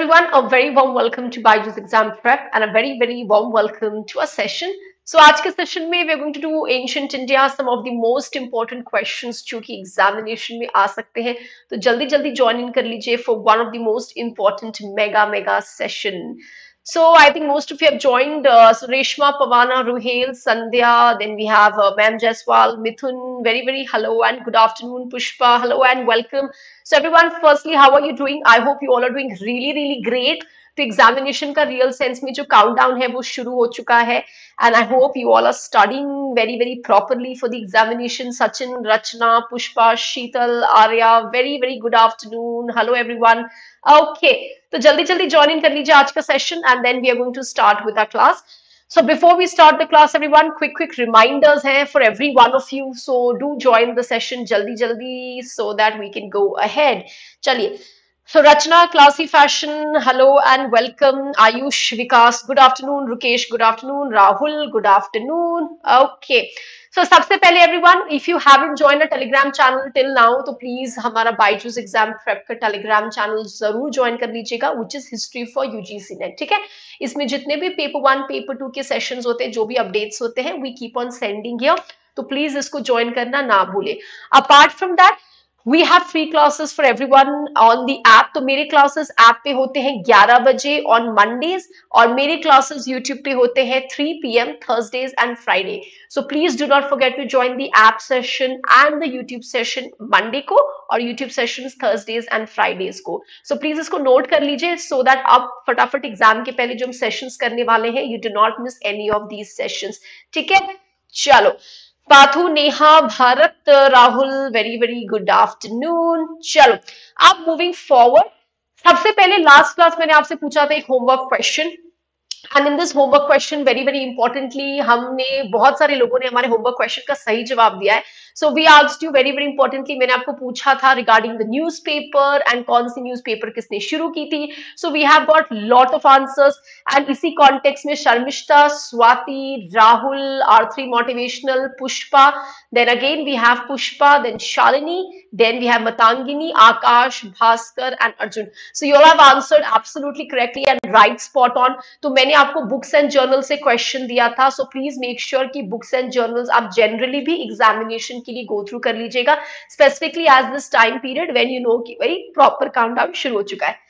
everyone, a very warm welcome to Byju's Exam Prep and a very warm welcome to our session. So आज के session में we are going to do ancient India, some of the most important questions जो कि examination में आ सकते हैं. तो जल्दी ज्वाइन इन कर लीजिए for one of the most important mega session. So I think most of you have joined. So Reshma, Pavana, Ruhail, Sandhya, then we have Ma'am Jaiswal, Mithun, very hello and good afternoon. Pushpa, hello and welcome. So everyone, firstly, how are you doing? I hope you all are doing really great. तो examination का real sense में जो countdown है वो शुरू हो चुका है and I hope you all are studying very properly for the examination. Sachin, Rachna, Pushpa, Sheetal, Arya, very good afternoon. Hello everyone. Okay, तो जल्दी ज्वाइन इन कर लीजिए आज का session and then we are going to start with our class. So before we start the class, everyone, quick reminders हैं for every one of you. So do join the session जल्दी so that we can go ahead. चलिए. So Rachna, Classy Fashion, hello and welcome. Ayush, Vikas, good afternoon. Rukesh, good afternoon. Rahul, good afternoon. Okay. So सबसे पहले everyone, if you haven't joined a Telegram channel till now, तो please हमारा Byju's Exam Prep का Telegram channel जरूर join कर लीजिएगा, which is History for UGC Net. ठीक है? इसमें जितने भी पेपर 1, पेपर 2 के सेशंस होते हैं, जो भी अपडेट्स होते हैं, we keep on sending here. तो प्लीज इसको ज्वाइन करना ना भूले. Apart from that We have free classes for everyone on the app. तो मेरे classes app पे होते हैं 11 बजे on Mondays और मेरे classes YouTube पे होते हैं 3 PM Thursdays and Friday. So please do not forget to join the app session and the YouTube session Monday को और YouTube sessions Thursdays and Fridays को. So please इसको note कर लीजिए so that आप फटाफट एग्जाम के पहले जो हम sessions करने वाले हैं, you do not miss any of these sessions. ठीक है? चलो. Pathu, Neha, Bharat, Rahul, very good afternoon. चलो, अब मूविंग फॉरवर्ड. सबसे पहले लास्ट क्लास मैंने आपसे पूछा था एक homework question and in this homework question very importantly हमने बहुत सारे लोगों ने हमारे होमवर्क क्वेश्चन का सही जवाब दिया है. So we asked you very importantly, मैंने आपको पूछा था रिगार्डिंग द न्यूज़पेपर एंड कौन सी न्यूज़पेपर किसने शुरू की थी. So we have got lot of answers and इसी कॉन्टेक्स्ट में Sharmishtha, Swati, Rahul, R3 motivational, Pushpa, then again we have Pushpa, then Shalini, then we have Matangini, Akash, Bhaskar and Arjun. So you all have answered absolutely correctly and right spot on. तो मैंने आपको books and journal से question दिया था, so please make sure कि books and journals आप generally भी examination के लिए गो थ्रू कर लीजिएगा, specifically as this time period when you know कि भाई प्रॉपर काउंटडाउन शुरू हो चुका है.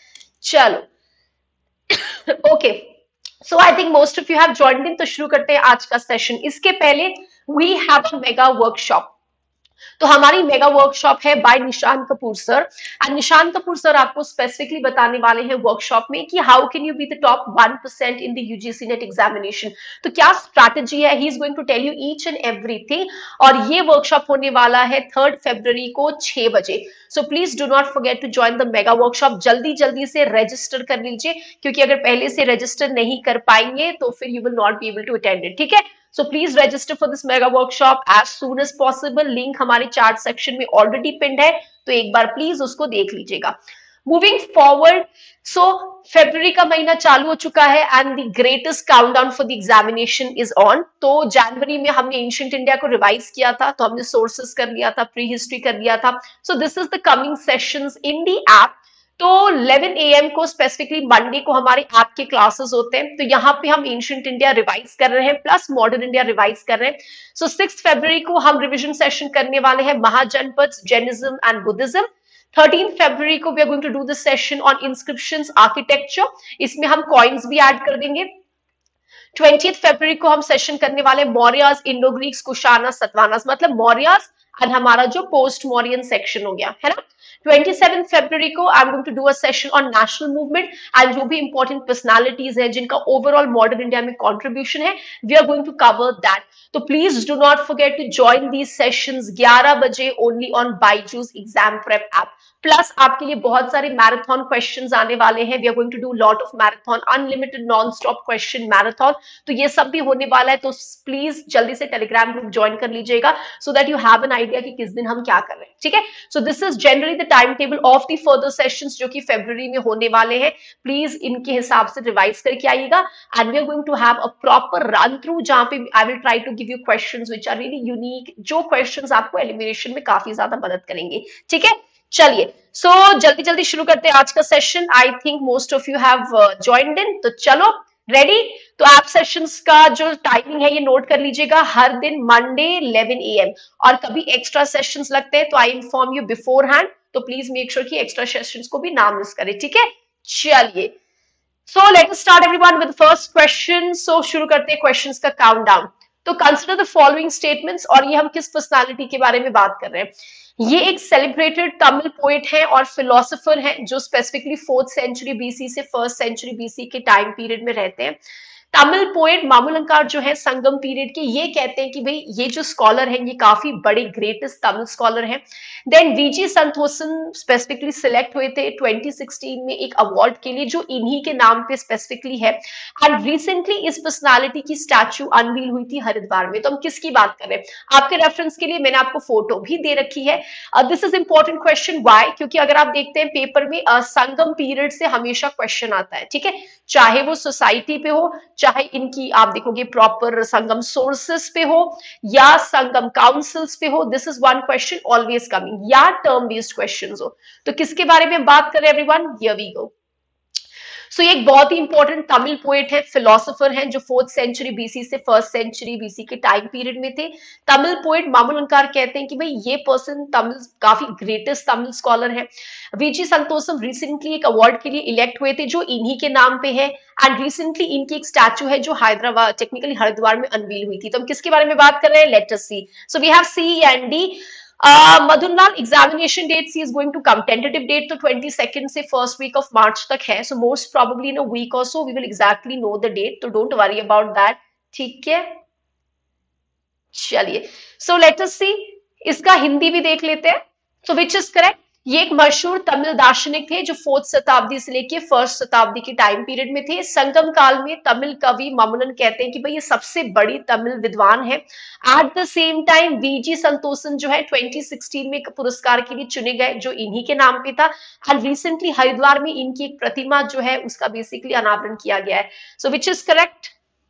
चलो okay, so I think most of you have joined in. तो शुरू करते हैं आज का सेशन. इसके पहले we have a mega workshop. तो हमारी मेगा वर्कशॉप है बाय निशान कपूर सर एंड निशान कपूर सर आपको स्पेसिफिकली बताने वाले हैं वर्कशॉप में कि how can you be the top 1% in the UGC NET examination. तो क्या स्ट्रैटेजी है, he is going to tell you each and everything. और ये वर्कशॉप होने वाला है 3 फरवरी को 6 बजे. So please do not forget to join the mega workshop. जल्दी से रजिस्टर कर लीजिए, क्योंकि अगर पहले से रजिस्टर नहीं कर पाएंगे तो फिर you will not be able to attend it. ठीक है? So please register for this mega workshop as soon as possible. Link हमारे चार्ट सेक्शन में ऑलरेडी पिन्ड है, तो एक बार प्लीज उसको देख लीजिएगा. मूविंग फॉरवर्ड, सो फरवरी का महीना चालू हो चुका है and the greatest countdown for the examination is on. तो जनवरी में हमने एंशिएंट इंडिया को रिवाइज किया था, तो हमने सोर्सेस कर लिया था, प्री हिस्ट्री कर लिया था. So this is the coming sessions in the app. तो 11 AM को स्पेसिफिकली मंडे को हमारे ऐप के क्लासेस होते हैं. तो यहाँ पे हम एंशिएंट इंडिया रिवाइज कर रहे हैं प्लस मॉडर्न इंडिया रिवाइज कर रहे हैं. सो 6 फरवरी को हम रिवीजन सेशन करने वाले हैं महाजनपद, जैनिज्म एंड बुद्धिज्म. 13 फरवरी को we are going to do this session on inscriptions architecture. इसमें हम कॉइन्स भी ऐड कर देंगे. 20th फरवरी को हम सेशन करने वाले मौर्यास, इंडो ग्रीक्स, कुशाना, सतवानास, मतलब मौर्यास एंड हमारा जो पोस्ट मौर्यन सेक्शन हो गया है ना. 27 फरवरी को I am going to do a session on national movement and जो भी इंपॉर्टेंट पर्सनालिटीज है जिनका ओवरऑल मॉडर्न इंडिया में कंट्रीब्यूशन है, we are going to cover that. तो please do not forget to join these sessions 11 बजे only on Byju's exam prep app. Plus आपके लिए बहुत सारे मैराथन क्वेश्चंस आने वाले हैं. We are going to do lot of marathon, unlimited non stop question marathon. तो ये सब भी होने वाला है. तो प्लीज जल्दी से टेलीग्राम ग्रुप ज्वाइन कर लीजिएगा so that you have an idea कि किस दिन हम क्या कर रहे हैं. ठीक है? So this is generally the time table of the further sessions जो कि फरवरी में होने वाले हैं. प्लीज इनके हिसाब से रिवाइज करके आइएगा and we are going to have a proper run through जहां पे I will try to give you questions which are really unique, जो क्वेश्चंस आपको एलिमिनेशन में काफी ज्यादा मदद करेंगे. ठीक है? चलिए, सो जल्दी जल्दी शुरू करते हैं आज का session. I think most of you have joined in, तो चलो रेडी। तो आप सेशंस का जो टाइमिंग है ये नोट कर लीजिएगा, हर दिन मंडे 11 AM, और कभी एक्स्ट्रा सेशंस लगते हैं तो I inform you beforehand, तो प्लीज मेक श्योर कि एक्स्ट्रा सेशंस को भी ना मिस करें, ठीक है। चलिए, so let us start everyone with first question. So शुरू करते हैं क्वेश्चंस का काउंटडाउन। तो कंसिडर द फॉलोइंग स्टेटमेंट्स, और ये हम किस पर्सनालिटी के बारे में बात कर रहे हैं। ये एक सेलिब्रेटेड तमिल पोएट है और फिलोसोफर है जो स्पेसिफिकली 4th सेंचुरी बीसी से 1st सेंचुरी बीसी के टाइम पीरियड में रहते हैं। तमिल पोएट मामूलंकार जो है संगम पीरियड के, ये कहते हैं कि भाई ये जो स्कॉलर है ये काफी बड़े ग्रेटेस्ट तमिल स्कॉलर हैं। Then VG Santhoshan specifically selected हुए थे 2016 में एक अवार्ड के लिए जो इन्हीं के नाम पे स्पेसिफिकली है। एंड रिसेंटली इस पर्सनालिटी की स्टैचू अनवील हुई थी हरिद्वार में। तो हम किसकी बात कर रहे हैं, आपके रेफरेंस के लिए मैंने आपको फोटो भी दे रखी है। This is important question, why, क्योंकि अगर आप देखते हैं पेपर में संगम पीरियड से हमेशा क्वेश्चन आता है, ठीक है, चाहे वो सोसाइटी पे हो, चाहे इनकी आप देखोगे प्रॉपर संगम सोर्सेस पे हो या संगम काउंसिल्स पे हो, this is one question always coming, या टर्म बेस्ड क्वेश्चंस हो। तो किसके बारे में बात करें everyone, here we go. So ये एक बहुत ही इंपॉर्टेंट तमिल पोएट है, फिलोसोफर हैं जो 4th सेंचुरी बीसी से 1st सेंचुरी बीसी के टाइम पीरियड में थे। तमिल पोएट मामूलंकार कहते हैं कि भाई ये पर्सन तमिल काफी ग्रेटेस्ट तमिल स्कॉलर है। वीजी संतोषम रिसेंटली एक अवार्ड के लिए इलेक्ट हुए थे जो इन्हीं के नाम पे है। एंड रिसेंटली इनकी एक स्टैचू है जो हैदराबाद टेक्निकली हरिद्वार में अनवील हुई थी। तो हम किसके बारे में बात कर रहे हैं, let us see. So we have C and D. मधुनलाल examination date C is going to come, tentative date तो 22nd से फर्स्ट वीक ऑफ मार्च तक है। So most probably in a week और so we will exactly know the date, तो don't worry about that, ठीक है। चलिए, so let us सी, इसका हिंदी भी देख लेते हैं। सो विच इज करेक्ट, ये एक मशहूर तमिल दार्शनिक थे जो 4th शताब्दी से लेके 1st शताब्दी के टाइम पीरियड में थे। संगम काल में तमिल कवि मामुलन कहते हैं कि भाई ये सबसे बड़ी तमिल विद्वान है। At the same time VG Santhoshan जो है 2016 में एक पुरस्कार के लिए चुने गए जो इन्हीं के नाम पे था। एंड रिसेंटली हरिद्वार में इनकी एक प्रतिमा जो है उसका बेसिकली अनावरण किया गया है। सो विच इज करेक्ट,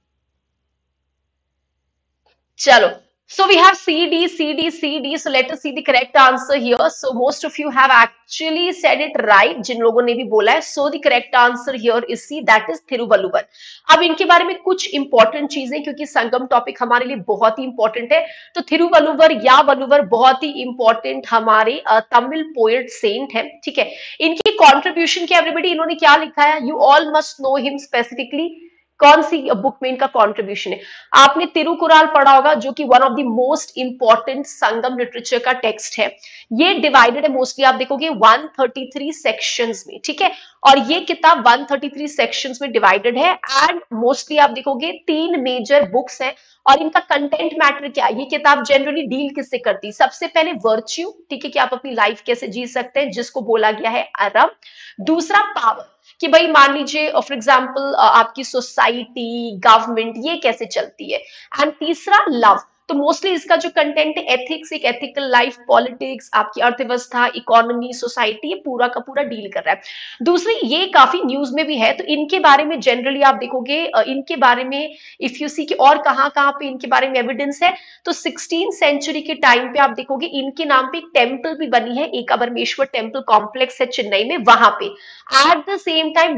चलो, so we have C D C D C D, so let us see the correct answer here. So most of you have actually said it right, जिन लोगों ने भी बोला है। So the correct answer here is C, that is Thiruvalluvar. अब इनके बारे में कुछ इंपॉर्टेंट चीजें, क्योंकि संगम टॉपिक हमारे लिए बहुत ही इंपॉर्टेंट है। तो थिरुवल्लुवर या वल्लुवर बहुत ही इंपॉर्टेंट हमारे तमिल पोएट सेंट है, ठीक है। इनकी कॉन्ट्रीब्यूशन क्या एवरीबडी, इन्होंने क्या लिखा है, you all must know him specifically. कौन सी बुक में इनका कंट्रीब्यूशन है, आपने तिरुकुराल पढ़ा होगा जो कि one of the most important Sangam literature का टेक्स्ट है। ये डिवाइडेड है मोस्टली आप देखोगे 133 सेक्शंस में, ठीक है, और ये किताब 133 सेक्शंस में डिवाइडेड है। एंड मोस्टली आप देखोगे 3 मेजर बुक्स हैं और इनका कंटेंट मैटर क्या है, ये किताब जनरली डील किससे करती है, सबसे पहले वर्च्यू, ठीक है, कि आप अपनी लाइफ कैसे जी सकते हैं जिसको बोला गया है अरम। दूसरा पावर, कि भाई मान लीजिए फॉर एग्जांपल आपकी सोसाइटी गवर्नमेंट ये कैसे चलती है। एंड तीसरा लव, तो मोस्टली इसका जो कंटेंट है एथिक्स, एक एथिकल लाइफ, पॉलिटिक्स, आपकी अर्थव्यवस्था, इकोनॉमी, सोसाइटी, ये पूरा का पूरा डील कर रहा है। दूसरी ये काफी न्यूज में भी है, तो इनके बारे में जनरली आप देखोगे इनके बारे में इफ यू सी कि और कहाँ कहाँ पे इनके बारे में एविडेंस है, तो 16th सेंचुरी के टाइम पे आप देखोगे इनके नाम पे एक टेम्पल भी बनी है, एकाबरमेश्वर टेम्पल कॉम्प्लेक्स है चेन्नई में, वहां पे। एट द सेम टाइम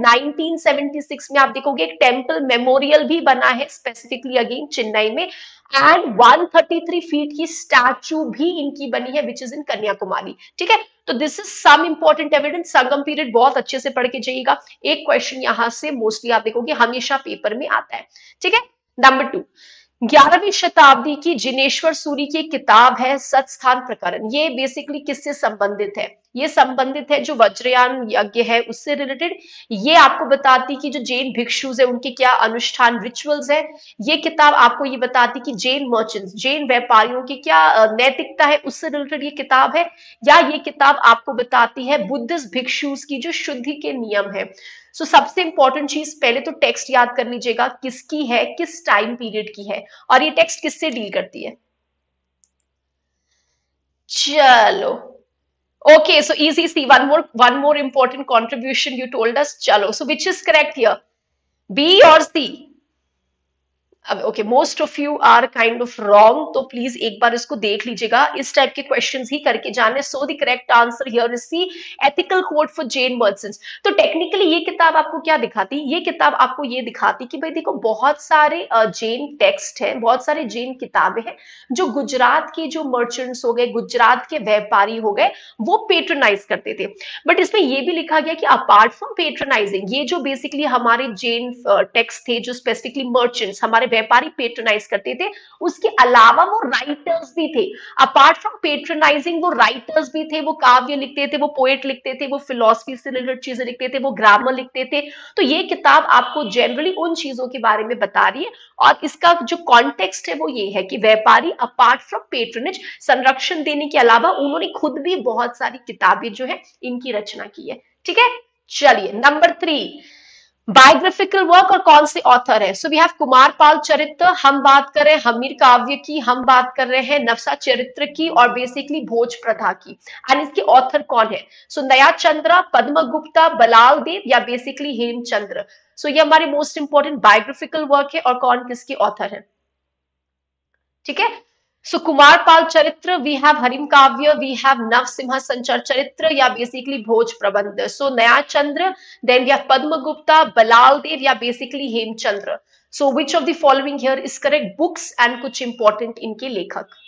1976 में आप देखोगे एक टेम्पल मेमोरियल भी बना है स्पेसिफिकली अगेन चेन्नई में। एंड 133 फीट की स्टैचू भी इनकी बनी है विच इज इन कन्याकुमारी, ठीक है। तो this is some important evidence, Sangam period बहुत अच्छे से पढ़ के जाइएगा, एक क्वेश्चन यहां से मोस्टली आप देखोगे हमेशा पेपर में आता है, ठीक है। नंबर 2, 11वीं शताब्दी की जिनेश्वर सूरी की किताब है सतस्थान प्रकरण। ये बेसिकली किससे संबंधित है, ये संबंधित है जो वज्रयान यज्ञ है उससे रिलेटेड। ये आपको बताती कि जो जैन भिक्षुज है उनके क्या अनुष्ठान रिचुअल्स है। ये किताब आपको ये बताती कि जैन मर्चेंट्स, जैन व्यापारियों की क्या नैतिकता है, उससे रिलेटेड ये किताब है। या ये किताब आपको बताती है बुद्धिस्ट भिक्षुज की जो शुद्धि के नियम है। सो सबसे इंपॉर्टेंट चीज, पहले तो टेक्स्ट याद कर लीजिएगा किसकी है, किस टाइम पीरियड की है, और ये टेक्स्ट किससे डील करती है। चलो, okay, so easy, see one more important contribution you told us, chalo, so which is correct here, B or C? अब okay, most of you are kind of wrong, तो प्लीज एक बार इसको देख लीजिएगा, इस टाइप के क्वेश्चंस ही करके जाने। So the correct answer here is C, ethical code for Jain merchants. तो टेक्निकली ये किताब आपको क्या दिखाती, ये किताब आपको ये दिखाती कि भाई देखो बहुत सारे जैन टेक्स्ट हैं, बहुत सारे जैन किताबें हैं जो गुजरात के जो मर्चेंट्स हो गए, गुजरात के व्यापारी हो गए, वो पेट्रोनाइज करते थे। बट इसमें ये भी लिखा गया कि अपार्ट फ्रॉम पेट्रोनाइजिंग, ये जो बेसिकली हमारे जैन टेक्स्ट थे, जो स्पेसिफिकली मर्चेंट्स हमारे व्यापारी पेट्रोनाइज करते थे, उसके अलावा वो राइटर्स भी थे। अपार्ट फ्रॉम पेट्रोनाइजिंग वो राइटर्स भी थे, वो काव्य लिखते थे, वो पोएट लिखते थे, वो फिलोसफी से रिलेटेड चीजें लिखते थे, वो ग्रामर लिखते थे। तो ये किताब आपको जनरली उन चीजों के बारे में बता रही है, और इसका जो कॉन्टेक्स्ट है वो ये है कि व्यापारी अपार्ट फ्रॉम पेट्रोनेज, संरक्षण देने के अलावा उन्होंने खुद भी बहुत सारी किताबें जो है इनकी रचना की है। ठीक है, चलिए नंबर 3, बायोग्राफिकल वर्क और कौन से ऑथर है। So we have Kumar Pal Charitra, हम बात कर रहे हैं हमीर काव्य की, हम बात कर रहे हैं नवसा चरित्र की, और बेसिकली भोज प्रथा की। एंड इसके ऑथर कौन है। सो नया चंद्रा, पद्मगुप्ता, बलाल देव, या बेसिकली हेमचंद्र। सो ये हमारे मोस्ट इंपॉर्टेंट बायोग्राफिकल वर्क है, और कौन किसके ऑथर है। ठीक है, सो कुमार पाल चरित्र, वी हैव हरिम काव्य, वी हैव नवसिंह संचर चरित्र, या basically Bhoj Prabandh. So Nayachandra, then we have Padmagupta, Ballal Dev, या basically Hemachandra. So which of the following here is correct, books and कुछ इंपॉर्टेंट इनके लेखक।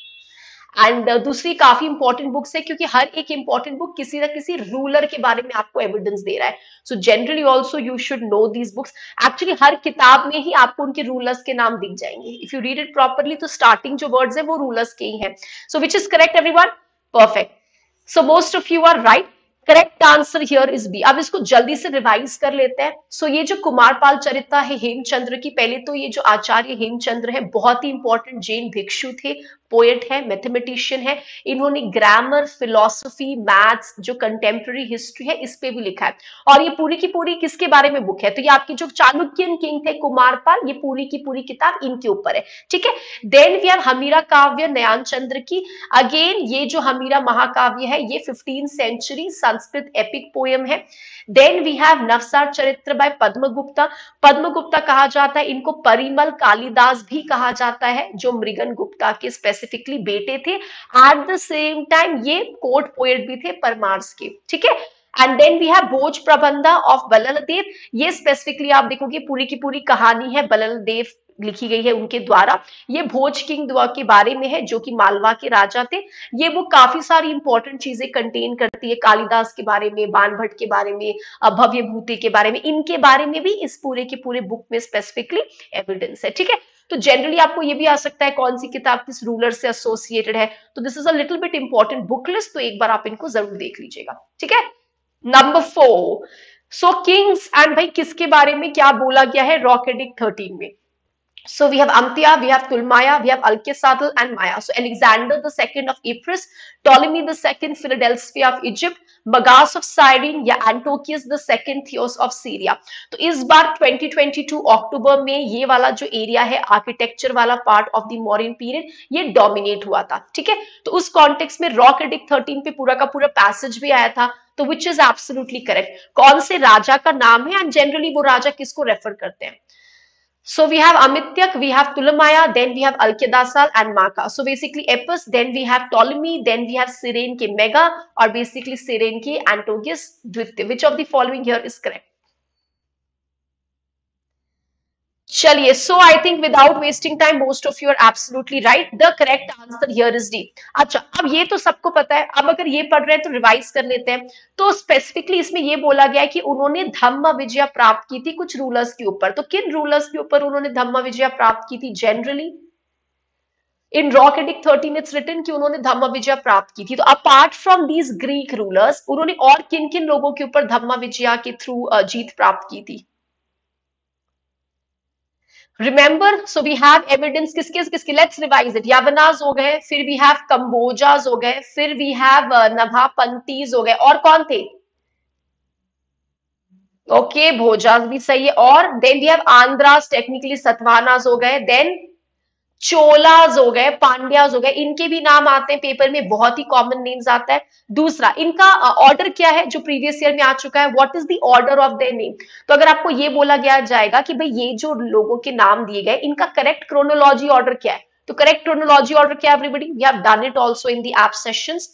एंड दूसरी काफी इंपॉर्टेंट बुक्स है, क्योंकि हर एक इंपॉर्टेंट बुक किसी ना किसी रूलर के बारे में आपको एविडेंस दे रहा है। So generally also you should know these books. Actually हर किताब में ही आपको उनके रूलर्स के नाम दिख जाएंगे, if you read it properly, तो स्टार्टिंग जो वर्ड्स है वो रूलर्स के ही है। So which is correct everyone, perfect. So most of you are right, correct answer here is B. अब इसको जल्दी से रिवाइज कर लेते हैं। सो ये जो कुमारपाल चरित्र है हेमचंद्र की, पहले तो ये जो आचार्य हेमचंद्र है बहुत ही इंपॉर्टेंट जैन भिक्षु थे, पोएट है, मैथमेटिशियन है। इन्होंने ग्रामर, फिलोसफी, मैथ्स, जो कंटेम्प्रेरी हिस्ट्री है, इस पे भी लिखा है। और ये पूरी की पूरी किसके बारे में बुक है, तो ये आपकी जो चालुक्यन किंग थे कुमारपाल, ये पूरी की पूरी किताब इनके ऊपर है। ठीक है, देन वी हैव हमीरा काव्य नयान चंद्र की। अगेन ये जो हमीरा महाकाव्य है ये 15th century Sanskrit epic poem है। Then we have Navasar Charitra by पद्मगुप्ता। पद्मगुप्ता कहा जाता है इनको, परिमल कालिदास भी कहा जाता है, जो मृगन गुप्ता के स्पेसिफिकली बेटे थे। एट द सेम टाइम ये कोर्ट पोएट भी थे परमार्स के। ठीक है, and then we have Bhoj Prabandha of Ballal Dev. ये स्पेसिफिकली आप देखोगे पूरी की पूरी कहानी है बलल देव लिखी गई है उनके द्वारा। ये भोज किंग के बारे में है, जो कि मालवा के राजा थे। ये बुक काफी सारी इंपॉर्टेंट चीजें कंटेन करती है, कालिदास के बारे में, बाणभट्ट के बारे में, भव्य भूति के बारे में, इनके बारे में भी इस पूरे के पूरे बुक में स्पेसिफिकली एविडेंस है। ठीक है, तो जनरली आपको ये भी आ सकता है कौन सी किताब किस रूलर से एसोसिएटेड है, तो this is a little bit important book list, तो एक बार आप इनको जरूर देख लीजिएगा। ठीक है, नंबर 4, सो किंग्स एंड भाई किसके बारे में क्या बोला गया है रॉक एडिक्ट 13 में। So we have Amtia, we have Tulmaya, we have Alkesadel and Maya. So Alexander the Second of Epirus, Ptolemy the Second Philadelphia of Egypt, Magas of Cyrene या Antiochus the Second Theos of Syria. तो इस बार 2022 अक्टूबर में ये वाला जो area है architecture वाला part of the modern period ये डोमिनेट हुआ था। ठीक है, तो उस कॉन्टेक्स्ट में रॉक एडिक्ट 13 पे पूरा का पूरा पैसेज भी आया था, तो विच इज एब्सोल्युटली करेक्ट। कौन से राजा का नाम है एंड जनरली वो राजा किसको रेफर करते हैं। So we have Amityak, we have Ptolemaya, then we have Alkedasal and Maka. So basically Epirus, then we have Ptolemy, then we have Cyrene ke Mega, or basically Cyrene ke Antiochus Dvitya. Which of the following here is correct? चलिए, so I think without wasting time most of you are absolutely right, the correct answer here is D. अच्छा, अब ये तो सबको पता है, अब अगर ये पढ़ रहे हैं तो रिवाइज कर लेते हैं। तो स्पेसिफिकली इसमें ये बोला गया है कि उन्होंने धम्म विजय प्राप्त की थी कुछ रूलर्स के ऊपर। तो किन रूलर्स के ऊपर उन्होंने धम्म विजय प्राप्त की थी। Generally in rock edict 13 it's written कि उन्होंने धम्म विजय प्राप्त की थी। तो apart from these Greek rulers उन्होंने और किन किन लोगों के ऊपर धम्म विजय के थ्रू जीत प्राप्त की थी। Remember, so we have evidence किसके किसके, लेट्स रिवाइज इट। यावनास हो गए, फिर वी हैव कंबोजास हो गए, फिर वी हैव नभापंतीज हो गए, और कौन थे। ओके, भोजास भी सही है, और then we have Andhras, technically Satavahanas हो गए, देन चोलाज हो गए, पांड्याज हो गए, इनके भी नाम आते हैं पेपर में, बहुत ही कॉमन नेम्स आता है। दूसरा, इनका ऑर्डर क्या है जो प्रीवियस ईयर में आ चुका है, what is the order of their name. तो अगर आपको ये बोला गया जाएगा कि भाई ये जो लोगों के नाम दिए गए इनका करेक्ट क्रोनोलॉजी ऑर्डर क्या है, तो करेक्ट क्रोनोलॉजी ऑर्डर क्या है everybody, we have done it also in the app sessions.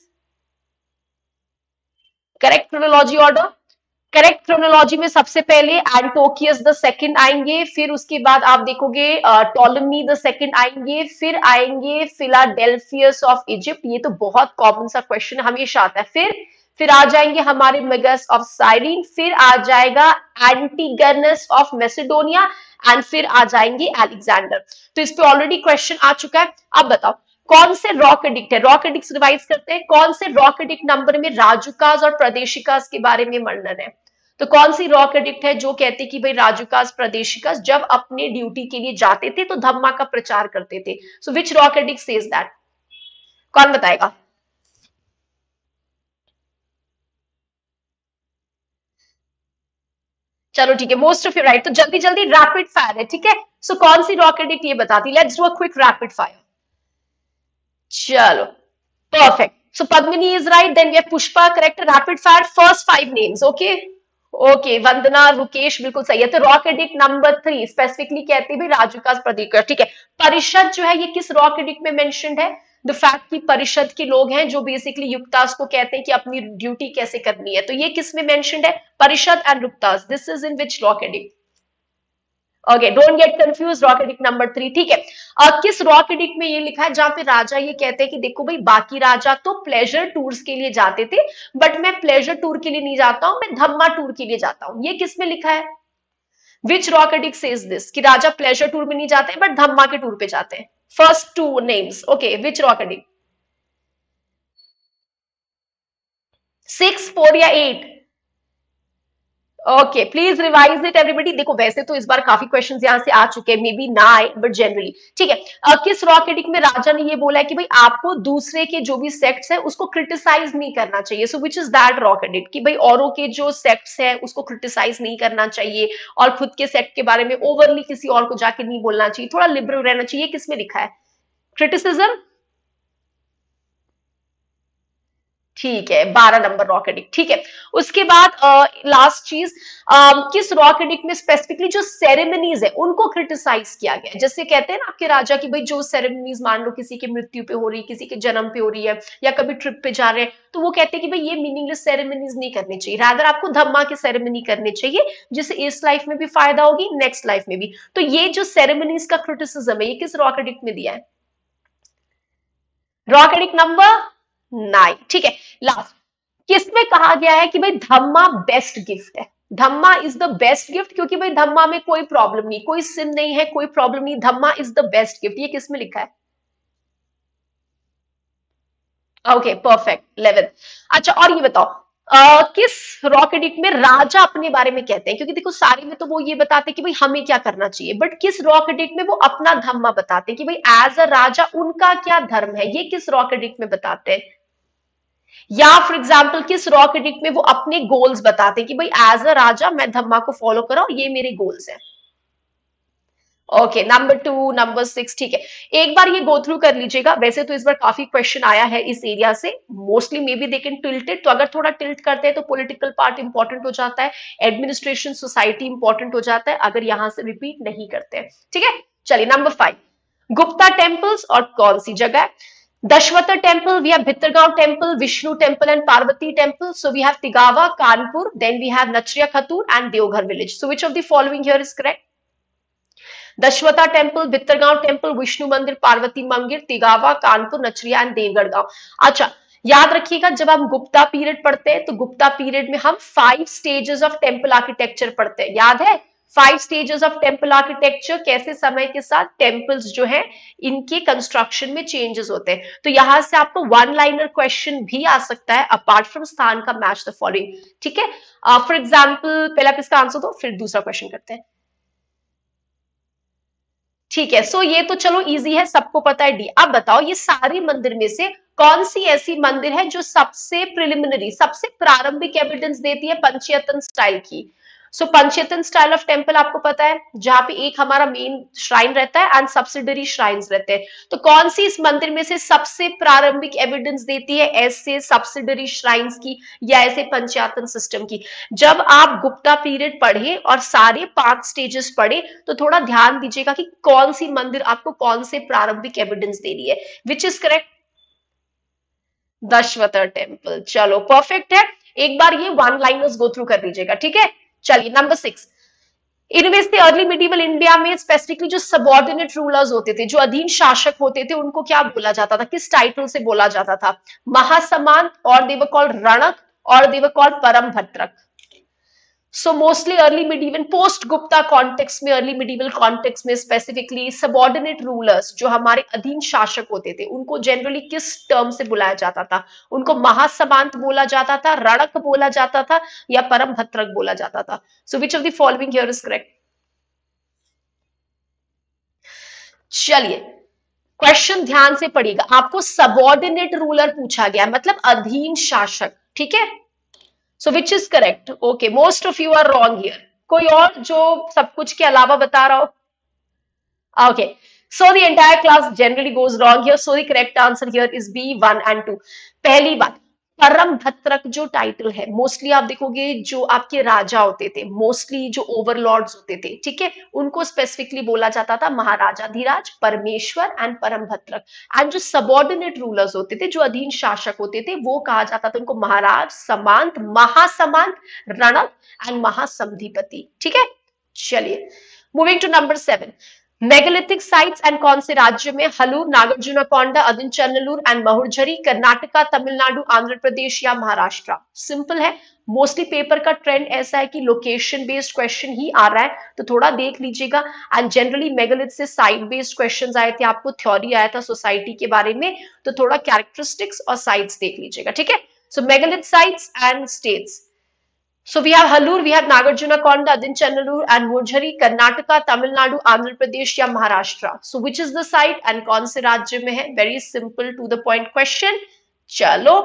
Correct chronology order, correct chronology में सबसे पहले एंटोकियस द सेकंड आएंगे, फिर उसके बाद आप देखोगे टॉलमी द सेकंड आएंगे, फिर आएंगे फिलाडेल्फियस ऑफ इजिप्ट, ये तो बहुत कॉमन सा क्वेश्चन हमेशा आता है। फिर आ जाएंगे हमारे मेगस ऑफ साइरिन, फिर आ जाएगा एंटीगनस ऑफ मैसेडोनिया, एंड फिर आ जाएंगे अलेक्जेंडर। तो इस पे ऑलरेडी क्वेश्चन आ चुका है। अब बताओ कौन से रॉक एडिक्ट है, रॉक एडिक्ट रिवाइज करते हैं, कौन से रॉक एडिक्ट नंबर में राजुकास और प्रदेशिकास के बारे में वर्णन है। तो कौन सी रॉक एडिक्ट है जो कहते कि भाई राजुकास प्रदेशिकास जब अपने ड्यूटी के लिए जाते थे तो धम्मा का प्रचार करते थे। So which rock edict says that, कौन बताएगा। चलो ठीक है, मोस्ट ऑफ यू राइट। तो जल्दी जल्दी रैपिड फायर है, ठीक है। सो कौन सी रॉक एडिक्ट ये बताती, let's do a quick rapid fire. चलो perfect. So Padmini is right. Then we have Pushpa, correct. Rapid fire. First five names. Okay. Okay Vandana Rukesh बिल्कुल सही है। तो रॉक एडिक्ट नंबर 3 स्पेसिफिकली कहती है भाई राजुकास प्रदीकर, ठीक है। परिषद जो है ये किस रॉक एडिक्ट में मेंशन्ड है, द फैक्ट कि परिषद के लोग हैं जो बेसिकली युक्तास को कहते हैं कि अपनी ड्यूटी कैसे करनी है, तो ये किस में मेंशन्ड है, परिषद and Yuktas. This is in which rock edict, okay don't get confuse, rock edict number 3, ठीक है। किस रॉक एडिक्ट में ये लिखा है जहां पे राजा ये कहते हैं कि देखो भाई बाकी राजा तो प्लेजर टूर्स के लिए जाते थे, बट मैं प्लेजर टूर के लिए नहीं जाता हूं, मैं धम्मा टूर के लिए जाता हूं, ये किस में लिखा है, which rock edict says this कि राजा प्लेजर टूर में नहीं जाते बट धम्मा के टूर पे जाते हैं। First two names, okay which rock edict, 6, 4 या 8। Okay please revise it everybody. देखो वैसे तो इस बार काफी क्वेश्चंस यहाँ से आ चुके हैं, मे बी ना आए बट जनरली, ठीक है। किस रॉक एडिक्ट में राजा ने ये बोला है कि भाई आपको दूसरे के जो भी सेक्ट्स है उसको क्रिटिसाइज नहीं करना चाहिए। So which is that rock edict कि भाई औरों के जो सेक्ट्स है उसको क्रिटिसाइज नहीं करना चाहिए और खुद के सेक्ट के बारे में ओवरली किसी और को जाके नहीं बोलना चाहिए, थोड़ा लिबरल रहना चाहिए, किसमें लिखा है, क्रिटिसिज्म, ठीक है 12 नंबर रॉक एडिक्ट, ठीक है। उसके बाद लास्ट चीज, किस रॉक एडिक्ट में स्पेसिफिकली जो सेरेमनीज है उनको क्रिटिसाइज किया गया है, जैसे कहते हैं ना आपके राजा की भाई जो सेरेमनीज मान लो किसी की मृत्यु पे हो रही है, किसी के जन्म पे हो रही है या कभी ट्रिप पे जा रहे हैं, तो वो कहते हैं कि भाई ये मीनिंगलेस सेरेमनीज नहीं करनी चाहिए, रादर आपको धम्मा की सेरेमनी करनी चाहिए जिससे इस लाइफ में भी फायदा होगी नेक्स्ट लाइफ में भी। तो ये जो सेरेमनीज का क्रिटिसिज्म है ये किस रॉक एडिक्ट में दिया है, रॉक एडिक्ट नंबर 9, ठीक है। लास्ट, किसमें कहा गया है कि भाई धम्मा बेस्ट गिफ्ट है, Dhamma is the best gift, क्योंकि भाई धम्मा में कोई प्रॉब्लम नहीं, कोई सिन नहीं है, कोई प्रॉब्लम नहीं, Dhamma is the best gift, ये किसमें लिखा है, ओके परफेक्ट 11। अच्छा और ये बताओ किस रॉक एडिक्ट में राजा अपने बारे में कहते हैं, क्योंकि देखो सारे में तो वो ये बताते हैं कि भाई हमें क्या करना चाहिए, बट किस रॉक एडिक्ट में वो अपना धम्मा बताते हैं कि भाई एज अ राजा उनका क्या धर्म है, ये किस रॉक एडिक्ट में बताते हैं। या फॉर एग्जाम्पल किस रॉक एडिक्ट में वो अपने गोल्स बताते हैं कि भाई एज अ राजा मैं धम्मा को फॉलो कर रहा हूं, ये मेरे गोल्स हैं। ओके नंबर 2, नंबर 6, ठीक है। एक बार ये गो थ्रू कर लीजिएगा, वैसे तो इस बार काफी क्वेश्चन आया है इस एरिया से, mostly may be they can tilt it, तो अगर थोड़ा टिल्ट करते हैं तो पॉलिटिकल पार्ट इंपॉर्टेंट हो जाता है, एडमिनिस्ट्रेशन सोसाइटी इंपॉर्टेंट हो जाता है अगर यहां से रिपीट नहीं करते हैं, ठीक है। चलिए नंबर 5, गुप्ता टेम्पल्स और कौन सी जगह, Dashwata temple, we have Bhittargaon temple, Vishnu temple and Parvati temple. So we have Tigawa, Kanpur, then we have Nachriya Khatur and Deoghar village. So which of the following here is correct? Dashavatara temple, Bhitargaon temple, Vishnu mandir, Parvati mandir, Tigawa, Kanpur, Nachariya and Deogarh गांव। अच्छा याद रखिएगा जब हम Gupta period पढ़ते हैं तो Gupta period में हम 5 स्टेजेस ऑफ टेम्पल आर्किटेक्चर पढ़ते हैं, याद है 5 स्टेजेस ऑफ टेम्पल आर्किटेक्चर, कैसे समय के साथ टेम्पल्स जो है इनके कंस्ट्रक्शन में चेंजेस होते हैं। तो यहां से आपको वन लाइनर क्वेश्चन भी आ सकता है अपार्ट फ्रॉम स्थान का मैच द फॉलोइंग, ठीक है। फॉर एग्जाम्पल पहला किसका आंसर दो फिर दूसरा क्वेश्चन करते हैं, ठीक है। सो ये तो चलो इजी है, सबको पता है डी। अब बताओ ये सारे मंदिर में से कौन सी ऐसी मंदिर है जो सबसे प्रिलिमिनरी सबसे प्रारंभिक एविडेंस देती है पंचयतन स्टाइल की। So Panchayatana style of temple आपको पता है, जहां पे एक हमारा मेन श्राइन रहता है एंड सब्सिडरी श्राइन्स रहते हैं। तो कौन सी इस मंदिर में से सबसे प्रारंभिक एविडेंस देती है ऐसे सब्सिडरी श्राइन्स की या ऐसे पंचायतन सिस्टम की? जब आप गुप्ता पीरियड पढ़े और सारे 5 स्टेजेस पढ़े तो थोड़ा ध्यान दीजिएगा कि कौन सी मंदिर आपको कौन से प्रारंभिक एविडेंस दे रही है। Which is correct? Dashavatara temple. चलो परफेक्ट है। एक बार ये वन लाइनर्स गो थ्रू कर लीजिएगा, ठीक है। चलिए नंबर 6, इनमें से अर्ली मिडिवल इंडिया में स्पेसिफिकली जो सबऑर्डिनेट रूलर्स होते थे, जो अधीन शासक होते थे, उनको क्या बोला जाता था, किस टाइटल से बोला जाता था? महासमांत, और दे वर कॉल्ड रणक, और दे were called Param Bhadrak. So mostly early medieval post Gupta context में, अर्ली मिडिवल कॉन्टेक्स्ट में स्पेसिफिकली सबऑर्डिनेट रूलर्स जो हमारे अधीन शासक होते थे, उनको जनरली किस टर्म से बुलाया जाता था? उनको महासमांत बोला जाता था, रणक बोला जाता था, या परम भद्रक बोला जाता था? So which of the following here is correct? चलिए क्वेश्चन ध्यान से पढ़िएगा, आपको सबऑर्डिनेट रूलर पूछा गया, मतलब अधीन शासक, ठीक है। So which is correct? Okay, most of you are wrong here. कोई और जो सब कुछ के अलावा बता रहा हो? Okay, so the entire class generally goes wrong here, so the correct answer here is B, 1 and 2। पहली बात, परम भद्रक जो टाइटल है, मोस्टली आप देखोगे जो आपके राजा होते थे, मोस्टली जो ओवरलॉर्ड्स होते थे, ठीक है, उनको स्पेसिफिकली बोला जाता था महाराजा धीराज, परमेश्वर एंड परम भद्रक। एंड जो सबऑर्डिनेट रूलर्स होते थे, जो अधीन शासक होते थे, वो कहा जाता था उनको महाराज समांत, महासमांत, रणक एंड महासमधिपति, ठीक है। चलिए moving to number 7, megalithic sites and कौन से राज्य में? हलूर, नागार्जुनकोंडा, अदिंचनल्लूर एंड महुरझरी, कर्नाटका, तमिलनाडु, आंध्र प्रदेश या महाराष्ट्र? सिंपल है, मोस्टली पेपर का ट्रेंड ऐसा है कि लोकेशन बेस्ड क्वेश्चन ही आ रहा है, तो थोड़ा देख लीजिएगा। एंड जनरली मेगालिथ से साइट बेस्ड क्वेश्चंस आए थे, आपको थ्योरी आया था सोसाइटी के बारे में, तो थोड़ा कैरेक्टरिस्टिक्स और साइट्स देख लीजिएगा, ठीक है। So megalith sites and states, so we have Halur, we have Nagarjunakonda, Adinchanallur and Murjari, Karnataka, Tamil Nadu, Andhra Pradesh या Maharashtra? So which is the site and कौन से राज्य में है? Very simple to the point question। चलो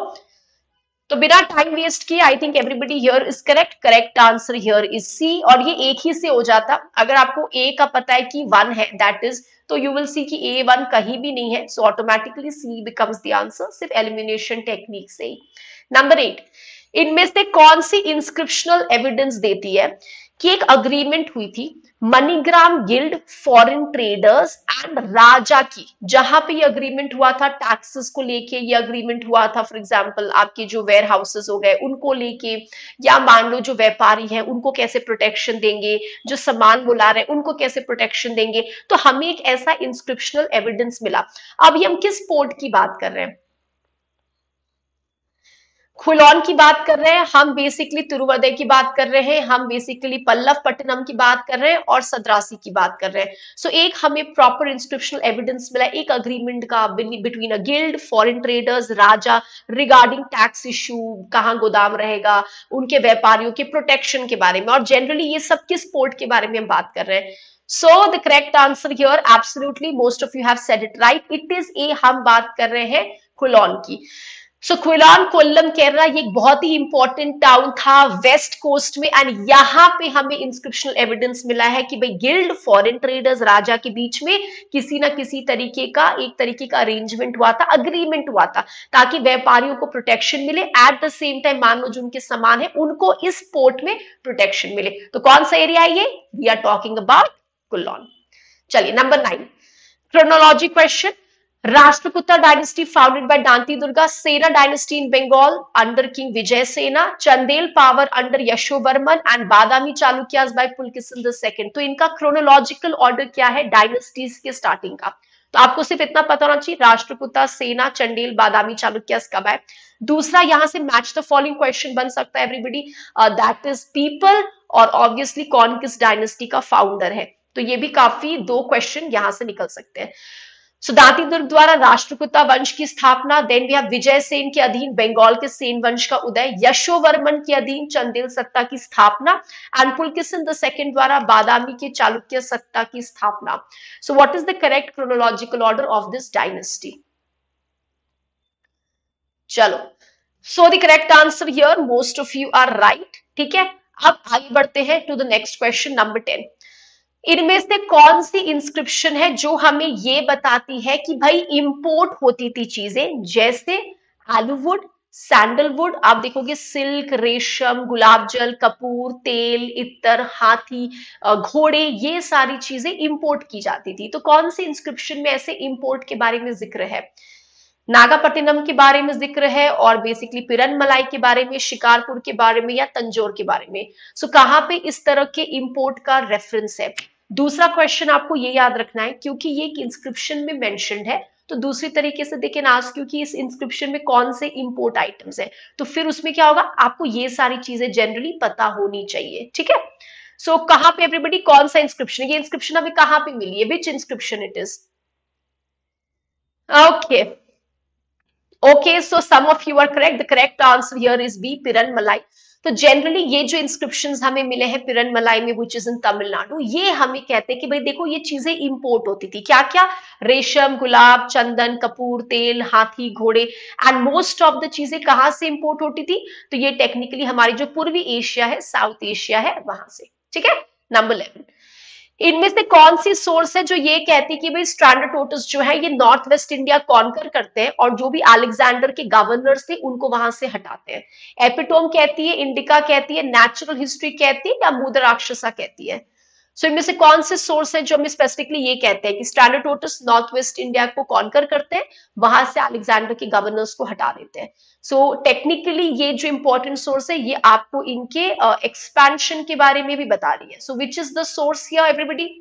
तो बिना time waste किए, I think everybody here is correct. Correct answer here is C, और ये एक ही से हो जाता। अगर आपको ए का पता है कि 1 है, दैट इज, तो यू विल सी कि A1 कहीं भी नहीं है, so automatically C becomes the answer, सिर्फ एलिमिनेशन टेक्निक से ही। नंबर 8, इनमें से कौन सी इंस्क्रिप्शनल एविडेंस देती है कि एक अग्रीमेंट हुई थी Manigram guild, foreign traders and राजा की, जहां पे ये अग्रीमेंट हुआ था टैक्सेस को लेके, ये अग्रीमेंट हुआ था फॉर एग्जांपल आपके जो वेयर हाउसेस हो गए उनको लेके, या मान लो जो व्यापारी है उनको कैसे प्रोटेक्शन देंगे, जो सामान बुला रहे हैं उनको कैसे प्रोटेक्शन देंगे, तो हमें एक ऐसा इंस्क्रिप्शनल एविडेंस मिला। अभी हम किस पोर्ट की बात कर रहे हैं? खुलौन की बात कर रहे हैं हम, बेसिकली तिरुवदय की बात कर रहे हैं हम, बेसिकली पल्लव पट्टनम की बात कर रहे हैं और सद्रासी की बात कर रहे हैं। सो एक हमें प्रॉपर इंस्क्रिप्शनल एविडेंस मिला एक अग्रीमेंट का between a guild, foreign traders, राजा, रिगार्डिंग टैक्स इश्यू, कहाँ गोदाम रहेगा, उनके व्यापारियों के प्रोटेक्शन के बारे में, और जनरली ये सब किस पोर्ट के बारे में हम बात कर रहे हैं? So the correct answer here, absolutely most of you have said it right, it is A। हम बात कर रहे हैं खुलौन की। सो क्विलान कोल्लम केरला, ये एक बहुत ही इंपॉर्टेंट टाउन था वेस्ट कोस्ट में, एंड यहाँ पे हमें इंस्क्रिप्शनल एविडेंस मिला है कि भाई गिल्ड, फॉरेन ट्रेडर्स, राजा के बीच में किसी ना किसी तरीके का एक तरीके का अरेंजमेंट हुआ था, अग्रीमेंट हुआ था, ताकि व्यापारियों को प्रोटेक्शन मिले, एट द सेम टाइम मान लो जो उनके सामान है उनको इस पोर्ट में प्रोटेक्शन मिले। तो कौन सा एरिया है ये? We are talking about Quilon. चलिए number 9, chronology question. Rashtrakuta dynasty founded by Danti Durga, Sena dynasty in Bengal under King Vijay Sena, Chandel power under Yashovarman and Badami Chalukyas by Pulkesin II। तो इनका chronological order क्या है dynasties के starting का? तो आपको सिर्फ इतना पता होना चाहिए, राष्ट्रकूटा, सेना, चंडेल, बादामी चालुक्यास कब है। दूसरा यहां से मैच द फॉलोइंग क्वेश्चन बन सकता है एवरीबडी, दैट इज पीपल, और ऑब्वियसली कौन किस डायनेस्टी का फाउंडर है। तो ये भी काफी 2 क्वेश्चन यहां से निकल सकते हैं। सो दांती दुर्ग द्वारा राष्ट्रकूटा वंश की स्थापना, then we have Vijay Sen के अधीन बंगाल के सेन वंश का उदय, यशोवर्मन के अधीन चंदेल सत्ता की स्थापना, एंड पुलकेशिन II द्वारा बादामी के चालुक्य सत्ता की स्थापना। So what is the correct chronological order of this dynasty? चलो, so the correct answer here, most of you are right, ठीक है। अब आगे बढ़ते हैं to the next question number 10। इनमें से कौन सी इंस्क्रिप्शन है जो हमें ये बताती है कि भाई इंपोर्ट होती थी चीजें, जैसे आलूवुड, सैंडलवुड, आप देखोगे सिल्क, रेशम, गुलाब जल, कपूर, तेल, इत्तर, हाथी, घोड़े, ये सारी चीजें इंपोर्ट की जाती थी। तो कौन सी इंस्क्रिप्शन में ऐसे इंपोर्ट के बारे में जिक्र है? नागापट्टिनम के बारे में जिक्र है, और बेसिकली पिरनमलाई के बारे में, शिकारपुर के बारे में, या तंजौर के बारे में। सो कहां पे इस तरह के इंपोर्ट का रेफरेंस है? दूसरा क्वेश्चन आपको ये याद रखना है, क्योंकि ये इंस्क्रिप्शन में मेंशन्ड है, तो दूसरी तरीके से देखें आज, क्योंकि इस इंस्क्रिप्शन में कौन से इंपोर्ट आइटम्स है, तो फिर उसमें क्या होगा, आपको ये सारी चीजें जनरली पता होनी चाहिए। ठीक है, सो कहां पे एवरीबडी, कौन सा इंस्क्रिप्शन, ये इंस्क्रिप्शन हमें कहां पे मिली है, which inscription it is? Okay, okay, so some of you are correct, the correct answer here is B, Piranmalai. तो जनरली ये जो इंस्क्रिप्शंस हमें मिले हैं पिरनमलाई में, विच इज इन तमिलनाडु, ये हमें कहते हैं कि भाई देखो ये चीजें इंपोर्ट होती थी, क्या क्या, रेशम, गुलाब, चंदन, कपूर, तेल, हाथी, घोड़े, एंड मोस्ट ऑफ द चीजें कहां से इंपोर्ट होती थी, तो ये टेक्निकली हमारी जो पूर्वी एशिया है, साउथ एशिया है, वहां से। ठीक है, नंबर 11। इनमें से कौन सी सोर्स है जो ये कहती है कि भाई स्ट्रैटोटोटस जो है ये नॉर्थ वेस्ट इंडिया कॉन्कर करते हैं और जो भी अलेक्जेंडर के गवर्नर्स थे उनको वहां से हटाते हैं? एपिटोम कहती है, इंडिका कहती है, नेचुरल हिस्ट्री कहती है, या मूड राक्षसा कहती है? सो इनमें से कौन से सोर्स है जो हमें स्पेसिफिकली ये कहते हैं कि स्ट्रैटोटोटस नॉर्थ वेस्ट इंडिया को कॉन्कर करते हैं, वहां से अलेक्जेंडर के गवर्नर्स को हटा देते हैं? सो टेक्निकली ये जो इंपॉर्टेंट सोर्स है ये आपको इनके एक्सपेंशन के बारे में भी बता रही है। So which is the source here everybody?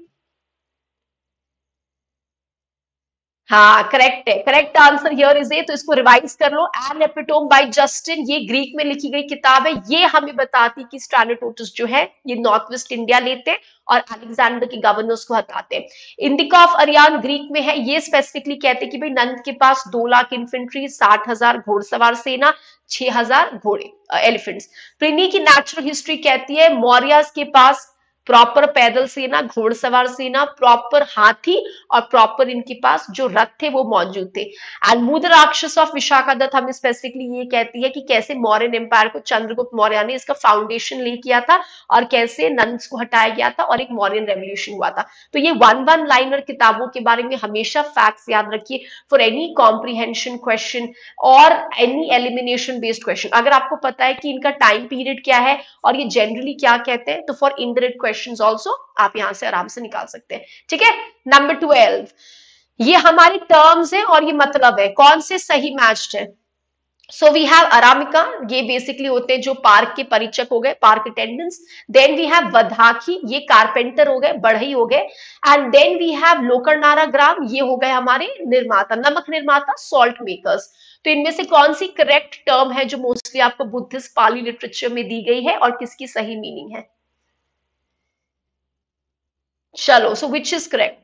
हाँ, करेक्ट है, correct answer here is A, तो इसको रिवाइज कर लो, एन एपिटोम बाय जस्टिन, ये ग्रीक में लिखी गई किताब है, ये हमें बताती कि स्ट्रैटोटोटस जो है ये नॉर्थ वेस्ट इंडिया लेते हैं और अलेक्जेंडर के गवर्नर्स को हटाते हैं। इंडिका ऑफ अरियान ग्रीक में है, ये स्पेसिफिकली कहते हैं कि भाई नंद के पास 2 लाख इन्फेंट्री, 60,000 घोड़सवार सेना, 6,000 घोड़े, एलिफेंट्स। प्लिनी की नेचुरल हिस्ट्री कहती है मौर्य के पास प्रॉपर पैदल सेना, घोड़सवार सेना, प्रॉपर हाथी, और प्रॉपर इनके पास जो रथ थे वो मौजूद थे। And Mudrarakshasa of Vishakhadatta हमें स्पेसिफिकली ये कहती है कि कैसे मौर्यन एम्पायर को चंद्रगुप्त मौर्य ने इसका फाउंडेशन ले किया था और कैसे नंस को हटाया गया था और एक मौर्यन रेवोल्यूशन हुआ था। तो ये वन लाइनर किताबों के बारे में हमेशा फैक्ट्स याद रखिए फॉर एनी कॉम्प्रिहेंशन क्वेश्चन और एनी एलिमिनेशन बेस्ड क्वेश्चन। अगर आपको पता है कि इनका टाइम पीरियड क्या है और ये जनरली क्या कहते हैं, तो फॉर इनडायरेक्ट क्वेश्चंस आल्सो आप यहां से आराम से निकाल सकते हैं। ठीक है, नंबर 12, ये हमारी टर्म्स है और ये मतलब है कौन से सही मैच्ड है। सो वी हैव अरामिका, ये बेसिकली होते हैं जो पार्क के परिचक हो गए, park attendants. Then we have Vardhaki, ये कारपेंटर हो गए, बढ़ई हो गए। एंड देन वी हैव लोकरनारा ग्राम, ये हो गए हमारे निर्माता, नमक निर्माता, सॉल्ट मेकर्स। तो इनमें से कौन सी करेक्ट टर्म है जो मोस्टली आपको बुद्धिस्ट पाली लिटरेचर में दी गई है और किसकी सही मीनिंग है? चलो, so which is correct?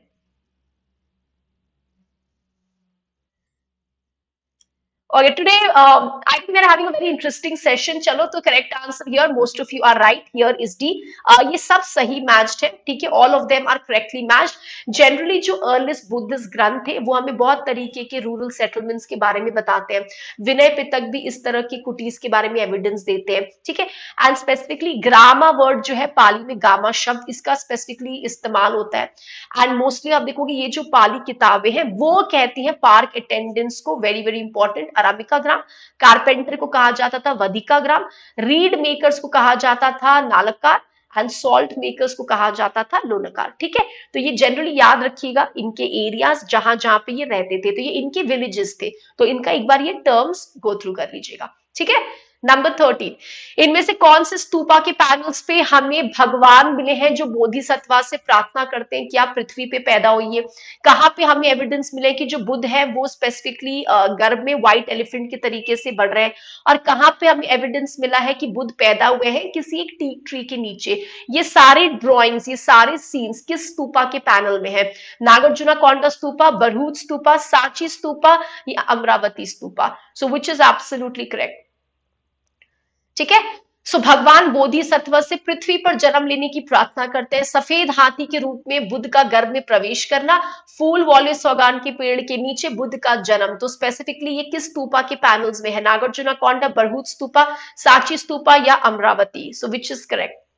Okay, today I think we are having a very interesting session. चलो, तो correct answer here, most of you are right. Here is D. ये सब सही मैच्ड है, ठीक है, all of them are correctly matched. Generally जो earliest Buddhist ग्रंथ थे वो हमें बहुत तरीके के रूरल सेटलमेंट्स के बारे में बताते हैं। विनय पिटक भी इस तरह की कुटीज के बारे में एविडेंस देते हैं, ठीक है। एंड स्पेसिफिकली ग्रामा वर्ड जो है पाली में गामा शब्द, इसका स्पेसिफिकली इस्तेमाल होता है। एंड मोस्टली आप देखोगे ये जो पाली किताबें हैं वो कहती हैं पार्क अटेंडेंट्स को, वेरी वेरी इंपॉर्टेंट, अराबिका ग्राम। कारपेंटर को कहा जाता था वधिका ग्राम। रीड मेकर्स को कहा जाता था नालकार। एंड सॉल्ट मेकर्स को कहा जाता था लोनकार। ठीक है, तो ये जनरली याद रखिएगा इनके एरियाज जहां जहां पे ये रहते थे, तो ये इनके विलेजेस थे, तो इनका एक बार ये टर्म्स गो थ्रू कर लीजिएगा। ठीक है, नंबर 13, इनमें से कौन से स्तूपा के पैनल्स पे हमें भगवान मिले हैं जो बोधिसत्वा से प्रार्थना करते हैं कि आप पृथ्वी पे पैदा होइए? कहां पे हमें एविडेंस मिले कि जो बुद्ध है वो स्पेसिफिकली गर्भ में व्हाइट एलिफेंट के तरीके से बढ़ रहे हैं? और कहां पे हमें एविडेंस मिला है कि बुद्ध पैदा हुए हैं किसी एक टीक ट्री के नीचे? ये सारे ड्रॉइंग्स, ये सारे सीन्स किस स्तूपा के पैनल में है? नागार्जुना कोंडा स्तूपा, बरहूत स्तूपा, सांची स्तूपा, या Amaravati stupa? So which is absolutely correct? ठीक है, सो भगवान बोधिसत्व से पृथ्वी पर जन्म लेने की प्रार्थना करते हैं। सफेद हाथी के रूप में बुद्ध का गर्भ में प्रवेश करना, फूल वाले सौगान के पेड़ के नीचे बुद्ध का जन्म, तो स्पेसिफिकली ये किस स्तूपा के पैनल्स में है? नागार्जुना कोंडा, बरहूत स्तूपा, सांची स्तूपा, या Amaravati? So which is correct?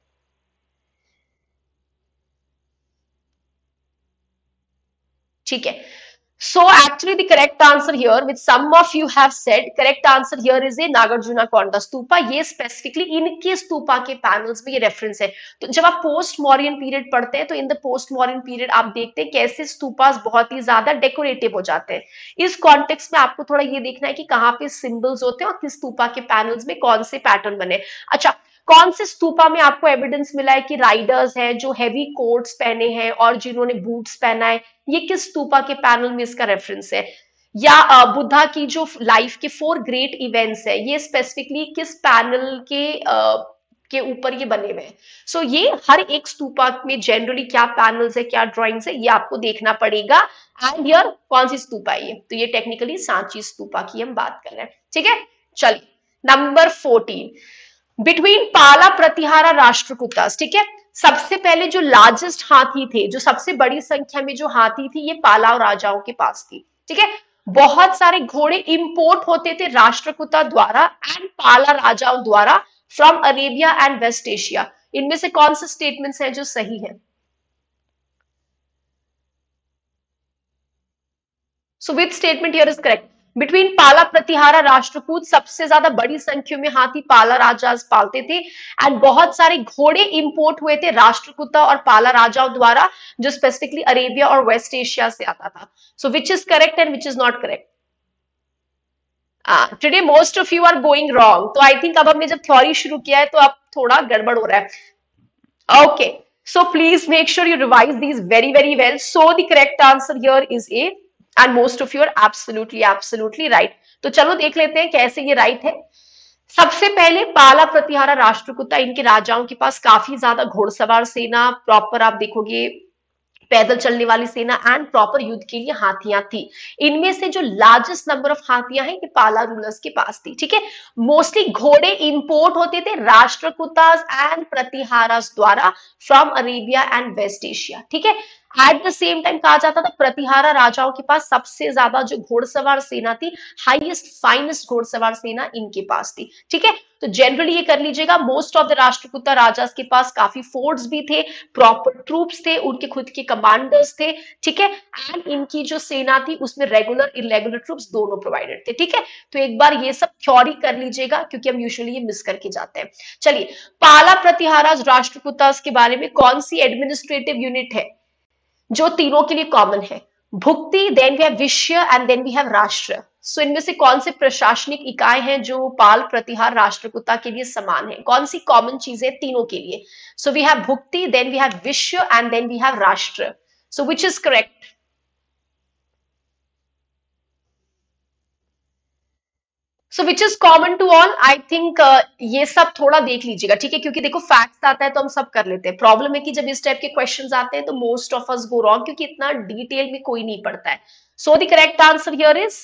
ठीक है. So actually the correct answer here, which some of you have said, correct answer here is a Nagarjunakonda stupa. ये स्पेसिफिकली इनके स्तूपा के पैनल्स में ये रेफरेंस है. तो जब आप पोस्ट मॉरियन पीरियड पढ़ते हैं तो in the post Mauryan period आप देखते हैं कैसे स्तूपास बहुत ही ज्यादा डेकोरेटिव हो जाते हैं. इस कॉन्टेक्स्ट में आपको थोड़ा ये देखना है कि कहाँ पे सिंबल्स होते हैं और किस स्तूपा के पैनल्स में कौन से पैटर्न बने. अच्छा, कौन से स्तूपा में आपको एविडेंस मिला है कि राइडर्स हैं जो हैवी कोट्स पहने हैं और जिन्होंने बूट्स पहना है, ये किस स्तूपा के पैनल में इसका रेफरेंस है? या बुद्धा की जो लाइफ के 4 ग्रेट इवेंट्स है, ये स्पेसिफिकली किस पैनल के ऊपर ये बने हुए हैं? सो ये हर एक स्तूपा में जनरली क्या पैनल्स है, क्या ड्राइंग्स है, ये आपको देखना पड़ेगा. एंड हियर कौन सी स्तूपा है ये? तो ये टेक्निकली सांची स्तूपा की हम बात कर रहे हैं. ठीक है, चलिए नंबर 14, बिटवीन पाला प्रतिहारा राष्ट्रकूटास. ठीक है, सबसे पहले जो लार्जेस्ट हाथी थे, जो सबसे बड़ी संख्या में जो हाथी थी, ये पाला राजाओं के पास थी. ठीक है, बहुत सारे घोड़े इंपोर्ट होते थे राष्ट्रकूटा द्वारा एंड पाला राजाओं द्वारा from Arabia and west Asia. इनमें से कौन से स्टेटमेंट्स हैं जो सही है? So which statement here is correct? Between Pala Pratihara Rashtrakuta, सबसे ज्यादा बड़ी संख्या में हाथी पाला राजा पालते थे एंड बहुत सारे घोड़े इंपोर्ट हुए थे राष्ट्रकूटा और पाला राजाओं द्वारा, जो स्पेसिफिकली अरेबिया और वेस्ट एशिया से आता था. So which is correct and which is not correct? Today most of you are going wrong. तो आई थिंक अब हमने जब थ्योरी शुरू किया है तो अब थोड़ा गड़बड़ हो रहा है. Okay, so please make sure you revise these very, very well. So the correct answer here is A, and most of you are absolutely right. तो चलो देख लेते हैं कैसे ये right है. सबसे पहले पाला प्रतिहारा राष्ट्रकूटा, इनके राजाओं के पास काफी ज्यादा घोड़सवार सेना, प्रॉपर आप देखोगे पैदल चलने वाली सेना एंड प्रॉपर युद्ध के लिए हाथियां थी. इनमें से जो लार्जेस्ट नंबर ऑफ हाथियां हैं ये पाला रूलर्स के पास थी. ठीक है, मोस्टली घोड़े इंपोर्ट होते थे राष्ट्रकूटास एंड प्रतिहारास द्वारा from Arabia and west Asia. ठीक है, एट द सेम टाइम कहा जाता था प्रतिहारा राजाओं के पास सबसे ज्यादा जो घोड़सवार सेना थी, हाईएस्ट फाइनेस्ट घोड़सवार सेना इनके पास थी. ठीक है, तो जनरली ये कर लीजिएगा, most of the Rashtrakuta rajas के पास काफी फोर्ट्स भी थे, प्रॉपर ट्रूप्स थे, उनके खुद के कमांडर्स थे. ठीक है, एंड इनकी जो सेना थी उसमें रेगुलर इरेगुलर ट्रूप्स दोनों प्रोवाइडेड थे. ठीक है, तो एक बार ये सब थ्योरी कर लीजिएगा क्योंकि हम यूजुअली ये मिस करके जाते हैं. चलिए, पाला प्रतिहारा राष्ट्रकूटास के बारे में कौन सी एडमिनिस्ट्रेटिव यूनिट है जो तीनों के लिए कॉमन है? Bhukti, then we have Vishaya and then we have Rashtra. So इनमें से कौन से प्रशासनिक इकाई हैं जो पाल प्रतिहार राष्ट्रकूटा के लिए समान है? कौन सी कॉमन चीजें तीनों के लिए? So we have Bhukti, then we have Vishaya and then we have Rashtra. So which is correct? So which is common to all? I think ये सब थोड़ा देख लीजिएगा. ठीक है, क्योंकि देखो फैक्ट्स आता है तो हम सब कर लेते हैं. प्रॉब्लम है कि जब इस टाइप के क्वेश्चंस आते हैं तो most of us go wrong, क्योंकि इतना डिटेल में कोई नहीं पढ़ता है. So the correct answer here is,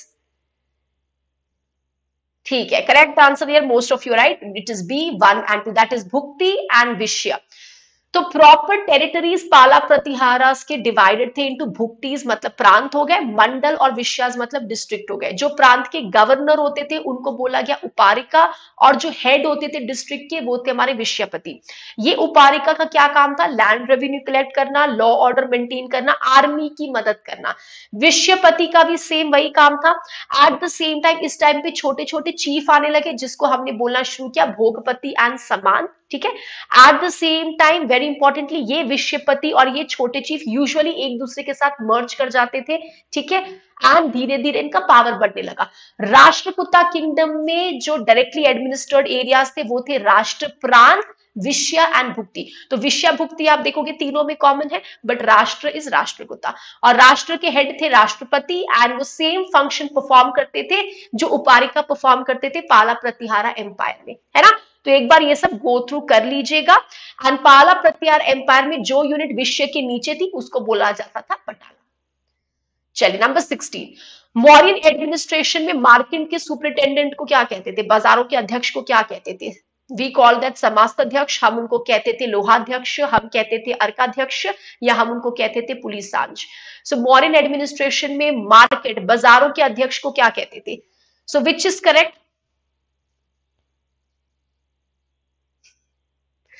ठीक है, correct answer here most of you right, it is B 1 and 2, that is Bhukti and Vishaya. तो प्रॉपर टेरिटरीज पाला प्रतिहारास के डिवाइडेड थे इनटू भुक्टीज मतलब प्रांत हो गए, मंडल और विश्यास मतलब डिस्ट्रिक्ट हो गए. जो प्रांत के गवर्नर होते थे उनको बोला गया उपारिका, और जो हेड होते थे डिस्ट्रिक्ट के वो थे हमारे विश्यपति. ये उपारिका का क्या काम था? लैंड रेवेन्यू कलेक्ट करना, लॉ ऑर्डर मेंटेन करना, आर्मी की मदद करना. विश्यपति का भी सेम वही काम था. एट द सेम टाइम इस टाइम पे छोटे छोटे चीफ आने लगे जिसको हमने बोलना शुरू किया भोगपति एंड समान. ठीक है, at the same time very importantly ये विश्यपति और ये छोटे चीफ यूजुअली एक दूसरे के साथ मर्ज कर जाते थे. ठीक है, एंड धीरे धीरे इनका पावर बढ़ने लगा. राष्ट्रकूटा किंगडम में जो डायरेक्टली एडमिनिस्टर्ड एरियाज थे वो थे राष्ट्र प्रांत, विश्या एंड भुक्ति. तो विश्या भुक्ति आप देखोगे तीनों में कॉमन है, बट राष्ट्र इज राष्ट्रकूटा. और राष्ट्र के हेड थे राष्ट्रपति एंड वो सेम फंक्शन परफॉर्म करते थे जो उपारिका परफॉर्म करते थे पाला प्रतिहारा एम्पायर में, है ना. तो एक बार ये सब गो थ्रू कर लीजिएगा. एंड पाला प्रतिहार एम्पायर में जो यूनिट विश्य के नीचे थी उसको बोला जाता था पटाला. चलिए नंबर 16, मौर्यन एडमिनिस्ट्रेशन में मार्केट के सुपरिटेंडेंट को क्या कहते थे? बाजारों के अध्यक्ष को क्या कहते थे? वी कॉल दैट समास्ताध्यक्ष, हम उनको कहते थे लोहाध्यक्ष, हम कहते थे अर्काध्यक्ष, या हम उनको कहते थे पुलिस सांझ. सो मौर्यन एडमिनिस्ट्रेशन में मार्केट बाजारों के अध्यक्ष को क्या कहते थे? So which is correct?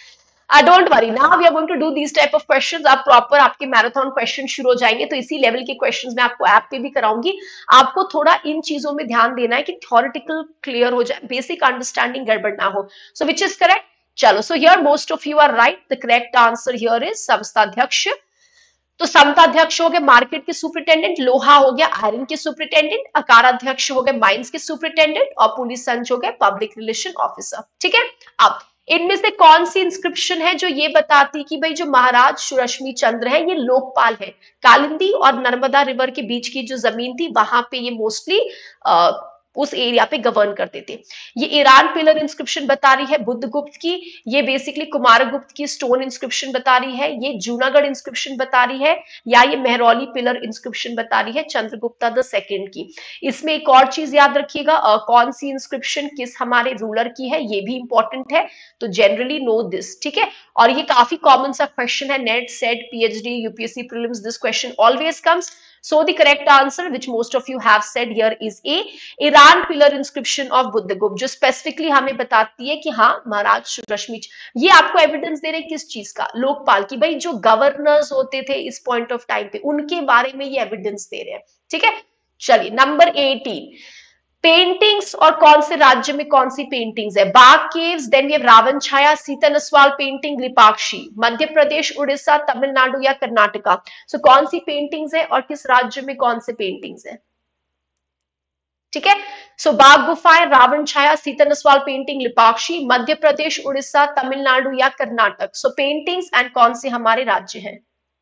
Don't worry, now we are going to do these type of questions. अब प्रॉपर आपके मैराथन क्वेश्चन शुरू हो जाएंगे, तो इसी लेवल के क्वेश्चंस मैं आपको ऐप पे भी कराऊंगी। आपको थोड़ा इन चीजों में ध्यान देना है कि थ्योरेटिकल क्लियर हो जाए, बेसिक अंडरस्टैंडिंग गड़बड़ ना हो। So which is correct? चलो, so here most of you are right. The correct answer here is Sansthadhyaksha. तो समताध्यक्ष हो गए मार्केट के सुपरिटेंडेंट, लोहा हो गया आयरन के सुपरिटेंडेंट, अकाराध्यक्ष हो गए माइंस के सुपरिटेंडेंट, और पुलिस संच हो गए पब्लिक रिलेशन ऑफिसर। ठीक है। अब इनमें से कौन सी इंस्क्रिप्शन है जो ये बताती कि भाई जो महाराज सुरश्मी चंद्र है ये लोकपाल है? कालिंदी और नर्मदा रिवर के बीच की जो जमीन थी वहां पे ये मोस्टली उस एरिया पे गवर्न करते थे। ये ईरान पिलर इंस्क्रिप्शन बता रही है बुद्धगुप्त की, ये बेसिकली कुमारगुप्त की स्टोन इंस्क्रिप्शन बता रही है, ये जूनागढ़ इंस्क्रिप्शन बता रही है, या ये मेहरौली पिलर इंस्क्रिप्शन बता रही है चंद्रगुप्ता द सेकंड की। इसमें एक और चीज याद रखिएगा, कौन सी इंस्क्रिप्शन किस हमारे रूलर की है ये भी इंपॉर्टेंट है, तो जनरली नो दिस। ठीक है। और ये काफी कॉमन सा क्वेश्चन है, NET SET PhD UPSC prelims, this question always comes. So the correct answer which most of you have said here is A, Eran pillar inscription of Budhagupta, जो स्पेसिफिकली हमें बताती है कि हाँ महाराज सुरश्मी। ये आपको एविडेंस दे रहे हैं किस चीज का? लोकपाल की, भाई जो गवर्नर्स होते थे इस पॉइंट ऑफ टाइम पे उनके बारे में ये एविडेंस दे रहे हैं। ठीक है। चलिए नंबर 18, पेंटिंग्स और कौन से राज्य में कौन सी पेंटिंग्स है? बाग caves, then we have Ravan Chhaya, Sita नस्वाल painting, Lepakshi. Madhya Pradesh, Orissa, Tamil Nadu या कर्नाटका? सो कौन सी पेंटिंग्स है और किस राज्य में कौन से पेंटिंग्स है? ठीक है। सो बाग गुफाएं, रावण छाया, सीता नस्वाल पेंटिंग, लिपाक्षी, मध्य प्रदेश, उड़ीसा, तमिलनाडु या कर्नाटक? सो पेंटिंग्स एंड कौन से हमारे राज्य हैं?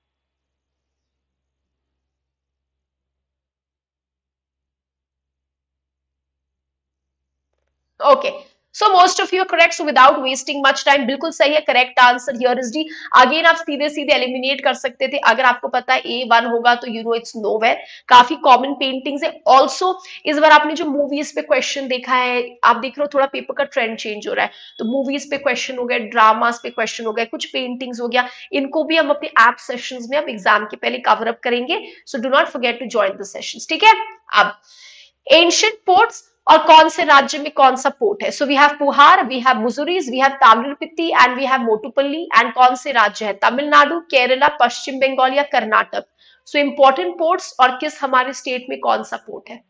Okay, so most of you are correct, so without wasting much time, बिल्कुल सही है। Correct answer here is D. Again आप सीधे सीधे एलिमिनेट कर सकते थे, अगर आपको पता है A1 होगा तो यू नो इट्स नोवेयर। काफी कॉमन पेंटिंग्स है। ऑल्सो इस बार आपने जो मूवीज पे क्वेश्चन देखा है, आप देख रहे हो थोड़ा पेपर का ट्रेंड चेंज हो रहा है, तो मूवीज पे क्वेश्चन हो गए, ड्रामास पे क्वेश्चन हो गए, कुछ पेंटिंग्स हो गया, इनको भी हम अपने ऐप सेशंस में अब एग्जाम के पहले कवर अप करेंगे। So do not forget to join the sessions. ठीक है। अब एंशियंट पोर्ट्स और कौन से राज्य में कौन सा पोर्ट है? So we have Puhar, we have Muziris, we have Tamralipti and we have Motupalli. And कौन से राज्य है? तमिलनाडु, केरला, पश्चिम बंगाल या कर्नाटक? सो इंपॉर्टेंट पोर्ट्स और किस हमारे स्टेट में कौन सा पोर्ट है?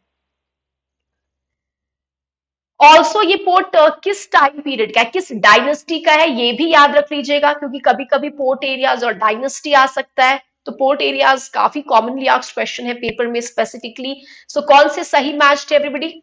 ऑल्सो ये पोर्ट किस टाइम पीरियड का है, किस डायनेस्टी का है, ये भी याद रख लीजिएगा, क्योंकि कभी कभी पोर्ट एरियाज और डायनेस्टी आ सकता है। तो पोर्ट एरियाज काफी कॉमनली आस्क्ड क्वेश्चन है पेपर में स्पेसिफिकली। सो कौन से सही मैच थे everybody?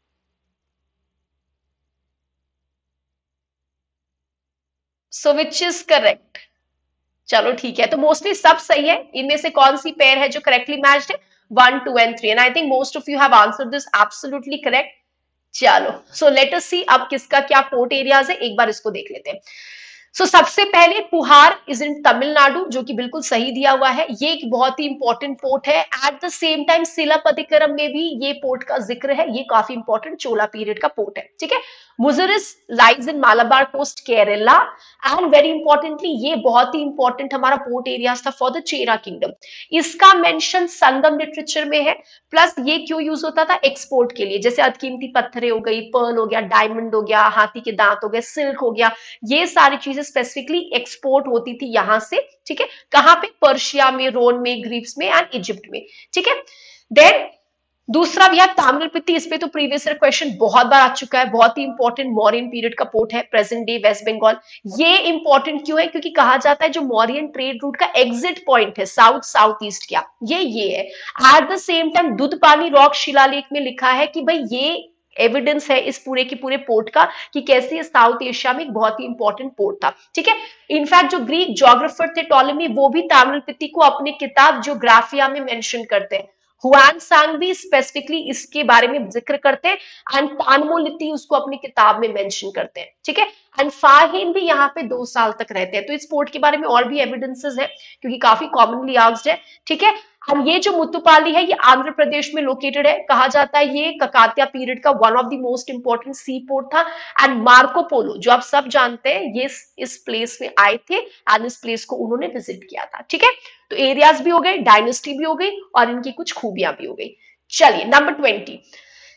So which is correct? चलो ठीक है, तो मोस्टली सब सही है। इनमें से कौन सी पेयर है जो करेक्टली मैच्ड है? 1, 2 and 3, and I think most of you have answered this absolutely correct. चलो, सो लेट अस सी अब किसका क्या पोर्ट एरियाज है, एक बार इसको देख लेते हैं। सो सबसे पहले पुहार इज इन तमिलनाडु, जो कि बिल्कुल सही दिया हुआ है। ये एक बहुत ही इंपॉर्टेंट पोर्ट है। At the same time Silappatikaram में भी ये पोर्ट का जिक्र है, ये काफी इंपॉर्टेंट चोला पीरियड का पोर्ट है। ठीक है। Muziris lies in Malabar coast Kerala, and very importantly ये बहुत ही इंपॉर्टेंट हमारा पोर्ट एरिया था फॉर द चेरा किंगडम। इसका मेंशन संगम लिटरेचर में है। प्लस ये क्यों यूज होता था? एक्सपोर्ट के लिए, जैसे अदकीमती पत्थरें हो गई, पर्ल हो गया, डायमंड हो गया, हाथी के दांत हो गए, सिल्क हो गया, ये सारी चीजें स्पेसिफिकली एक्सपोर्ट होती थी यहां से। ठीक है। कहां पे? पर्शिया में, रोम में, ग्रीक्स में एंड इजिप्ट में। ठीक है। देन दूसरा भी है ताम्रलिप्ति। इस पे तो प्रीवियस ईयर क्वेश्चन बहुत बार आ चुका है, बहुत ही इंपॉर्टेंट मौर्यन पीरियड का पोर्ट है, प्रेजेंट डे वेस्ट बंगाल। ये इंपॉर्टेंट क्यों है? क्योंकि कहा जाता है जो मौर्यन ट्रेड रूट का एग्जिट पॉइंट है साउथ साउथ ईस्ट क्या, ये है। At the same time Dudhpani rock शिलालेख में लिखा है कि भाई ये एविडेंस है इस पूरे के पूरे पोर्ट का कि कैसे साउथ एशिया में एक बहुत ही इंपॉर्टेंट पोर्ट था। ठीक है। इनफैक्ट जो ग्रीक ज्योग्राफर थे टॉलेमी, वो भी ताम्रलिप्ति को अपनी किताब ज्योग्राफिया में मेंशन करते हैं। हुआन सांग भी स्पेसिफिकली इसके बारे में जिक्र करते हैं, एंड तानमोलिति उसको अपनी किताब में मेंशन करते हैं। ठीक है। एंड फाहिन भी यहाँ पे 2 साल तक रहते हैं। तो इस पोर्ट के बारे में और भी एविडेंसेस है, क्योंकि काफी कॉमनली आस्क्ड है। ठीक है। एंड ये जो मुत्तुपाली है ये आंध्र प्रदेश में लोकेटेड है। कहा जाता है ये ककातिया पीरियड का one of the most important sea port था। एंड मार्को पोलो, जो आप सब जानते हैं, ये इस प्लेस में आए थे एंड इस प्लेस को उन्होंने विजिट किया था। ठीक है। तो एरियाज भी हो गए, डायनेस्टी भी हो गई, और इनकी कुछ खूबियां भी हो गई। चलिए नंबर 20,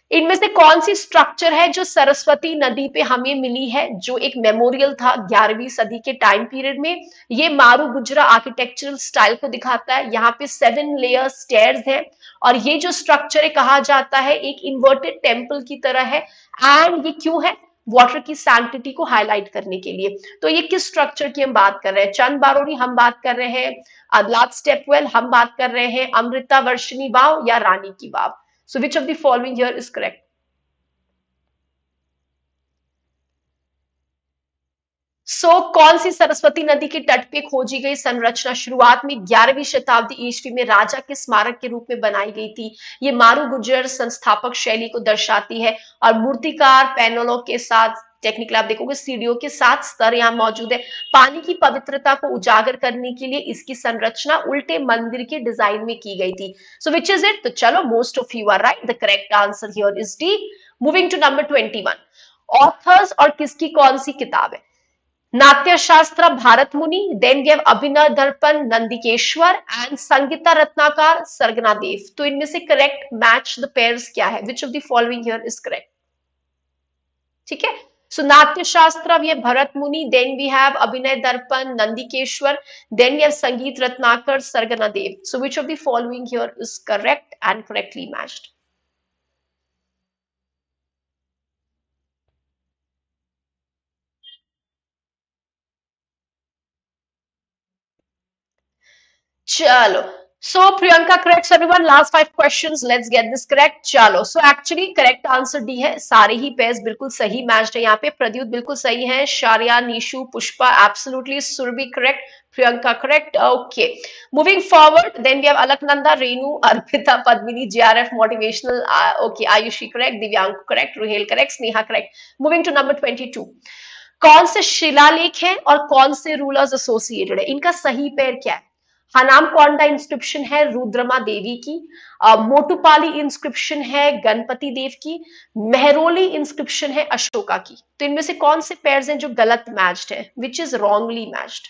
इनमें से कौन सी स्ट्रक्चर है जो सरस्वती नदी पे हमें मिली है, जो एक मेमोरियल था 11वीं सदी के टाइम पीरियड में? ये मारू गुजरा आर्किटेक्चरल स्टाइल को दिखाता है। यहाँ पे 7 लेयर स्टेयर्स हैं और ये जो स्ट्रक्चर है कहा जाता है एक इन्वर्टेड टेम्पल की तरह है। एंड ये क्यों है? वाटर की सैंक्टिटी को हाईलाइट करने के लिए। तो ये किस स्ट्रक्चर की हम बात कर रहे हैं? चंद बारोरी हम बात कर रहे हैं, अदलात स्टेपवेल हम बात कर रहे हैं, अमृता वर्षिनी वाव या रानी की वाव? So which of the following here is correct? कौन सी सरस्वती नदी के तट पे खोजी गई संरचना शुरुआत में 11वीं शताब्दी ईस्वी में राजा के स्मारक के रूप में बनाई गई थी? ये मारू गुजर संस्थापक शैली को दर्शाती है और मूर्तिकार पैनलों के साथ, टेक्निकल आप देखोगे सीढ़ियों के साथ स्तर यहाँ मौजूद है। पानी की पवित्रता को उजागर करने के लिए इसकी संरचना उल्टे मंदिर के डिजाइन में की गई थी। So which is it? तो चलो, most of you are right, the correct answer here is D. Moving to number 21, authors और किसकी कौन सी किताब है? नाट्य शास्त्र भारत मुनि, then we have Abhinav Darpan Nandikeshwar and Sangita Ratnakar Sarangadev. तो इनमें से करेक्ट मैच द पेयर्स क्या है? Which of the following here is correct? ठीक है, सो नाट्य शास्त्र वी हैव भरत मुनि, देन वी हैव अभिनय दर्पण Nandikeshwar, then we have Sangeet Ratnakar Sarangadev. So which of the following here is correct and correctly matched? चलो, so Priyanka correct everyone, last 5 questions, let's get this correct. चलो, so actually correct answer D है, सारे ही pairs बिल्कुल सही matched है। यहाँ पे प्रद्युत बिल्कुल सही है, Shariya, Nishu, Pushpa absolutely, Surabhi correct, Priyanka correct. Okay, moving forward, then we have Alaknanda, Renu, Arpita, Padmini, JRF motivational, okay, Ayushi correct, Divyang correct, Ruhel correct, Sneha correct. Moving to number 22, कौन से शिलालेख हैं और कौन से रूलर्स एसोसिएटेड है? इनका सही पेयर क्या है? हनाम कोंडा इंस्क्रिप्शन है रुद्रमा देवी की, मोटुपाली इंस्क्रिप्शन है गणपति देव की, मेहरोली इंस्क्रिप्शन है अशोका की। तो इनमें से कौन से पेयर्स हैं जो गलत मैच्ड है? Which is wrongly matched?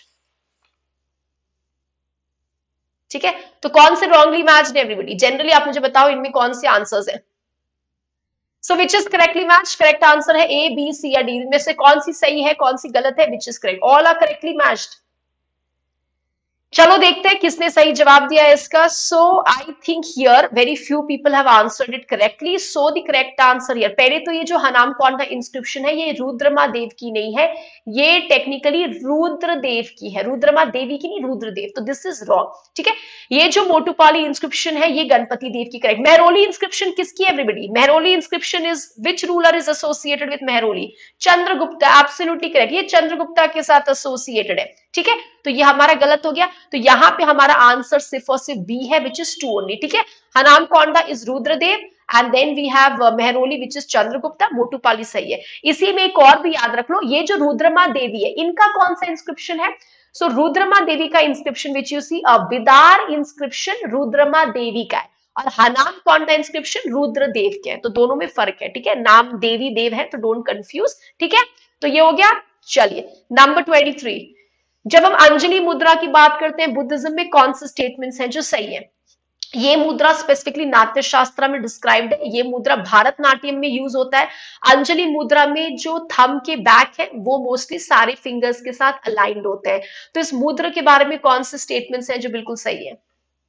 ठीक है, तो कौन से रॉन्गली मैच्ड है एवरीबॉडी? जनरली आप मुझे बताओ इनमें कौन से आंसर्स हैं? So which is correctly matched? Correct answer है ए, बी, सी या डी। इनमें से कौन सी सही है, कौन सी गलत है? Which is correct? All are correctly matched. चलो देखते हैं किसने सही जवाब दिया है इसका। So I think here very few people have answered it correctly. So the correct answer here, पहले तो ये जो हनाम कोंडा इंस्क्रिप्शन है ये रुद्रमा देव की नहीं है, ये टेक्निकली रुद्रदेव की है, रुद्रमा देवी की नहीं, रुद्रदेव। तो दिस इज रॉन्ग। ठीक है, ये जो मोटुपाली इंस्क्रिप्शन है ये गणपति देव की करेक्ट। मेहरोली इंस्क्रिप्शन किसकी है everybody? Mehrauli inscription is which ruler is associated with Mehrauli? Chandragupta, absolutely correct, ये चंद्रगुप्ता के साथ एसोसिएटेड है। ठीक है, तो ये हमारा गलत हो गया। तो यहाँ पे हमारा आंसर सिर्फ और सिर्फ बी है, विच इज 2 ओनली। ठीक है, Hanamkonda is Rudradev and then we have Mehrauli which is Chandragupta, Motupalli सही है। इसी में एक और भी याद रख लो, ये जो रुद्रमा देवी है इनका कौन सा इंस्क्रिप्शन है? सो रुद्रमा देवी का inscription which you see Bidar inscription Rudrama Devi का है और हनाम कोंडा इंस्क्रिप्शन रुद्रदेव के है। तो दोनों में फर्क है। ठीक है, नाम देवी देव है तो डोंट कंफ्यूज। ठीक है, तो ये हो गया। चलिए नंबर 23, जब हम अंजलि मुद्रा की बात करते हैं बुद्धिज्म में कौन से स्टेटमेंट्स हैं जो सही है? ये मुद्रा स्पेसिफिकली नाट्य शास्त्र में डिस्क्राइब्ड है, ये मुद्रा भारतनाट्यम में यूज होता है। अंजलि मुद्रा में जो थंब के बैक है वो मोस्टली सारे फिंगर्स के साथ अलाइंड होते हैं। तो इस मुद्रा के बारे में कौन से स्टेटमेंट्स हैं जो बिल्कुल सही है?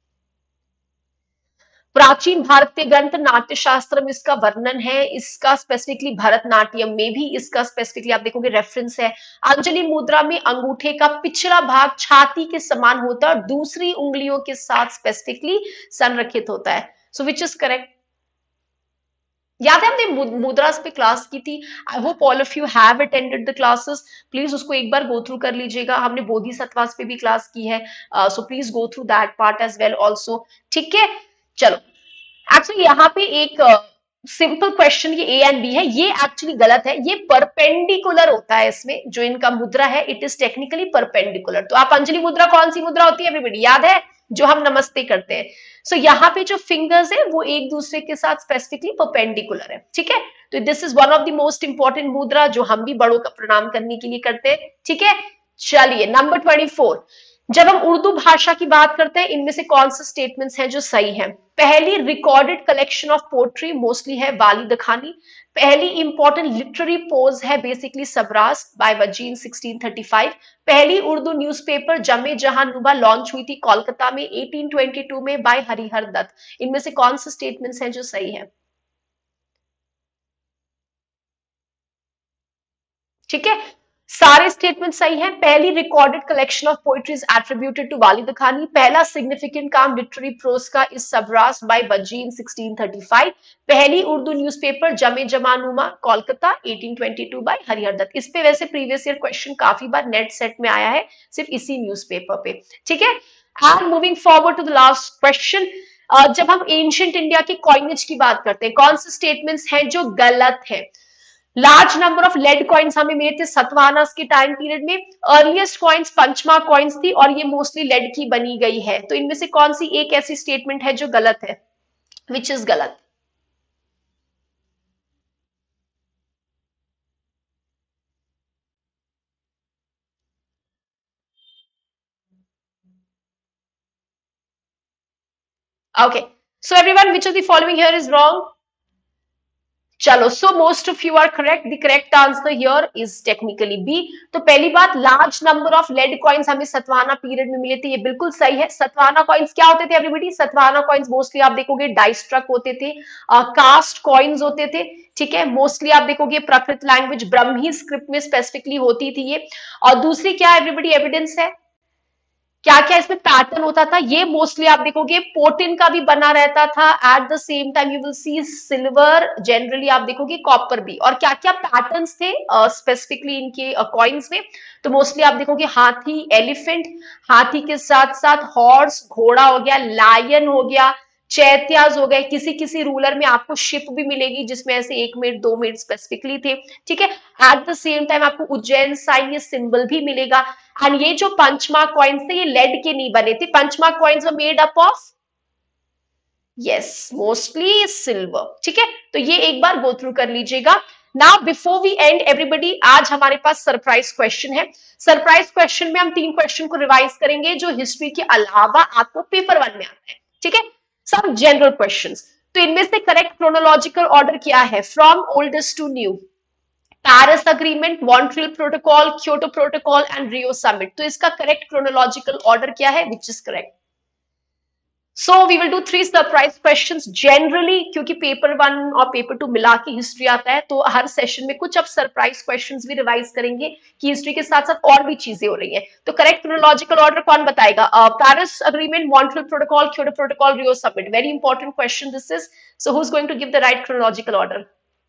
प्राचीन भारतीय ग्रंथ नाट्य शास्त्र में इसका वर्णन है, इसका स्पेसिफिकली भरतनाट्यम में भी इसका स्पेसिफिकली आप देखोगे रेफरेंस है। अंजलि मुद्रा में अंगूठे का पिछला भाग छाती के समान होता है और दूसरी उंगलियों के साथ स्पेसिफिकली संरक्षित होता है। So which is correct? याद है हमने मुद्रास पे क्लास की थी। I hope all of you have attended the classes. Please उसको एक बार गो थ्रू कर लीजिएगा। हमने बोधिसत्वास पे भी क्लास की है, so please go through that part as well also. ठीक है, चलो एक्चुअली यहाँ पे एक सिंपल क्वेश्चन, ये ए एंड बी है, ये एक्चुअली गलत है। ये परपेंडिकुलर होता है, इसमें जो इनका मुद्रा है इट इज टेक्निकली परपेंडिकुलर। तो आप अंजलि मुद्रा कौन सी मुद्रा होती है एवरीबॉडी? याद है, जो हम नमस्ते करते हैं। सो यहाँ पे जो फिंगर्स है वो एक दूसरे के साथ स्पेसिफिकली परपेंडिकुलर है। ठीक है, तो this is one of the most important mudra जो हम भी बड़ों का प्रणाम करने के लिए करते हैं। ठीक है, चलिए नंबर 24, जब हम उर्दू भाषा की बात करते हैं, इनमें से कौन से स्टेटमेंट्स हैं जो सही हैं? पहली recorded collection of poetry mostly है वालिद खानी। पहली इंपॉर्टेंट लिटरेरी पोज है बेसिकली सबरास बाय वजीन 1635। पहली उर्दू न्यूज़पेपर जमे जहां नुमा लॉन्च हुई थी कोलकाता में 1822 में बाय हरिहर दत्त। इनमें से कौन से स्टेटमेंट्स हैं जो सही है? ठीक है, सारे स्टेटमेंट सही हैं। पहली recorded collection of poetries attributed to Walid Khani. पहला सिग्निफिकेंट काम लिटरेरी प्रोज का इस सबरास बाय बजीन 1635। पहली उर्दू न्यूज़पेपर जमे जमानुमा कोलकाता 1822 बाय हरिहर दत्त। इस पे वैसे प्रीवियस ईयर क्वेश्चन काफी बार नेट सेट में आया है, सिर्फ इसी न्यूज़पेपर पे। ठीक है, and moving forward to the last question. जब हम एंशिएंट इंडिया के कॉइनेज की बात करते हैं, कौन से स्टेटमेंट्स हैं जो गलत है? Large number of lead coins हमें मिले थे सतवाहनास के टाइम पीरियड में। अर्लीस्ट कॉइन्स पंचमा कॉइन्स थी और ये मोस्टली लेड की बनी गई है। तो इनमें से कौन सी एक ऐसी स्टेटमेंट है जो गलत है, विच इज गलत? Okay, so everyone, which of the following here is wrong? चलो, so most of you are correct. The correct answer here is technically B. तो पहली बात, large number of lead coins हमें सतवाना पीरियड में मिले थे, ये बिल्कुल सही है। सतवाना कॉइन्स क्या होते थे एवरीबॉडी? सतवाना कॉइन्स मोस्टली आप देखोगे डाइस्ट्रक होते थे, कास्ट कॉइन्स होते थे। ठीक है, मोस्टली आप देखोगे प्राकृत लैंग्वेज ब्रह्मी स्क्रिप्ट में स्पेसिफिकली होती थी ये। और दूसरी क्या एवरीबॉडी एविडेंस है, क्या क्या इसमें पैटर्न होता था? ये मोस्टली आप देखोगे पोटिन का भी बना रहता था। At the same time you will see silver, generally आप देखोगे कॉपर भी। और क्या क्या पैटर्न्स थे स्पेसिफिकली इनके कॉइन्स में? तो मोस्टली आप देखोगे हाथी, एलिफेंट, हाथी के साथ साथ हॉर्स, घोड़ा हो गया, लायन हो गया, चैत्याज हो गए। किसी किसी रूलर में आपको शिप भी मिलेगी जिसमें ऐसे 1 मिनट 2 मिनट स्पेसिफिकली थे। ठीक है, एट द सेम टाइम आपको उज्जैन साइन ये सिंबल भी मिलेगा। एंड ये जो पंचमार्क कॉइन्स थे ये लेड के नहीं बने थे। Punch mark coins were made up of, yes, mostly silver. ठीक है, तो ये एक बार गो थ्रू कर लीजिएगा। Now before we end everybody, आज हमारे पास सरप्राइज क्वेश्चन है। सरप्राइज क्वेश्चन में हम 3 क्वेश्चन को रिवाइज करेंगे जो हिस्ट्री के अलावा आपको पेपर 1 में आते हैं। ठीक है, सब जनरल क्वेश्चंस। तो इनमें से करेक्ट क्रोनोलॉजिकल ऑर्डर क्या है? From oldest to new, Paris agreement, Montreal protocol, Kyoto protocol and Rio summit. तो इसका करेक्ट क्रोनोलॉजिकल ऑर्डर क्या है? Which is correct? So we will do 3 surprise questions generally, क्योंकि पेपर 1 और पेपर 2 मिला के हिस्ट्री आता है, तो हर सेशन में कुछ अब सरप्राइज क्वेश्चंस भी रिवाइज करेंगे कि हिस्ट्री के साथ साथ और भी चीजें हो रही हैं। तो करेक्ट क्रोनोलॉजिकल ऑर्डर कौन बताएगा? Paris agreement, Montreal protocol, Kyoto protocol, Rio summit. Very important question this is. So who is going to give the right chronological order?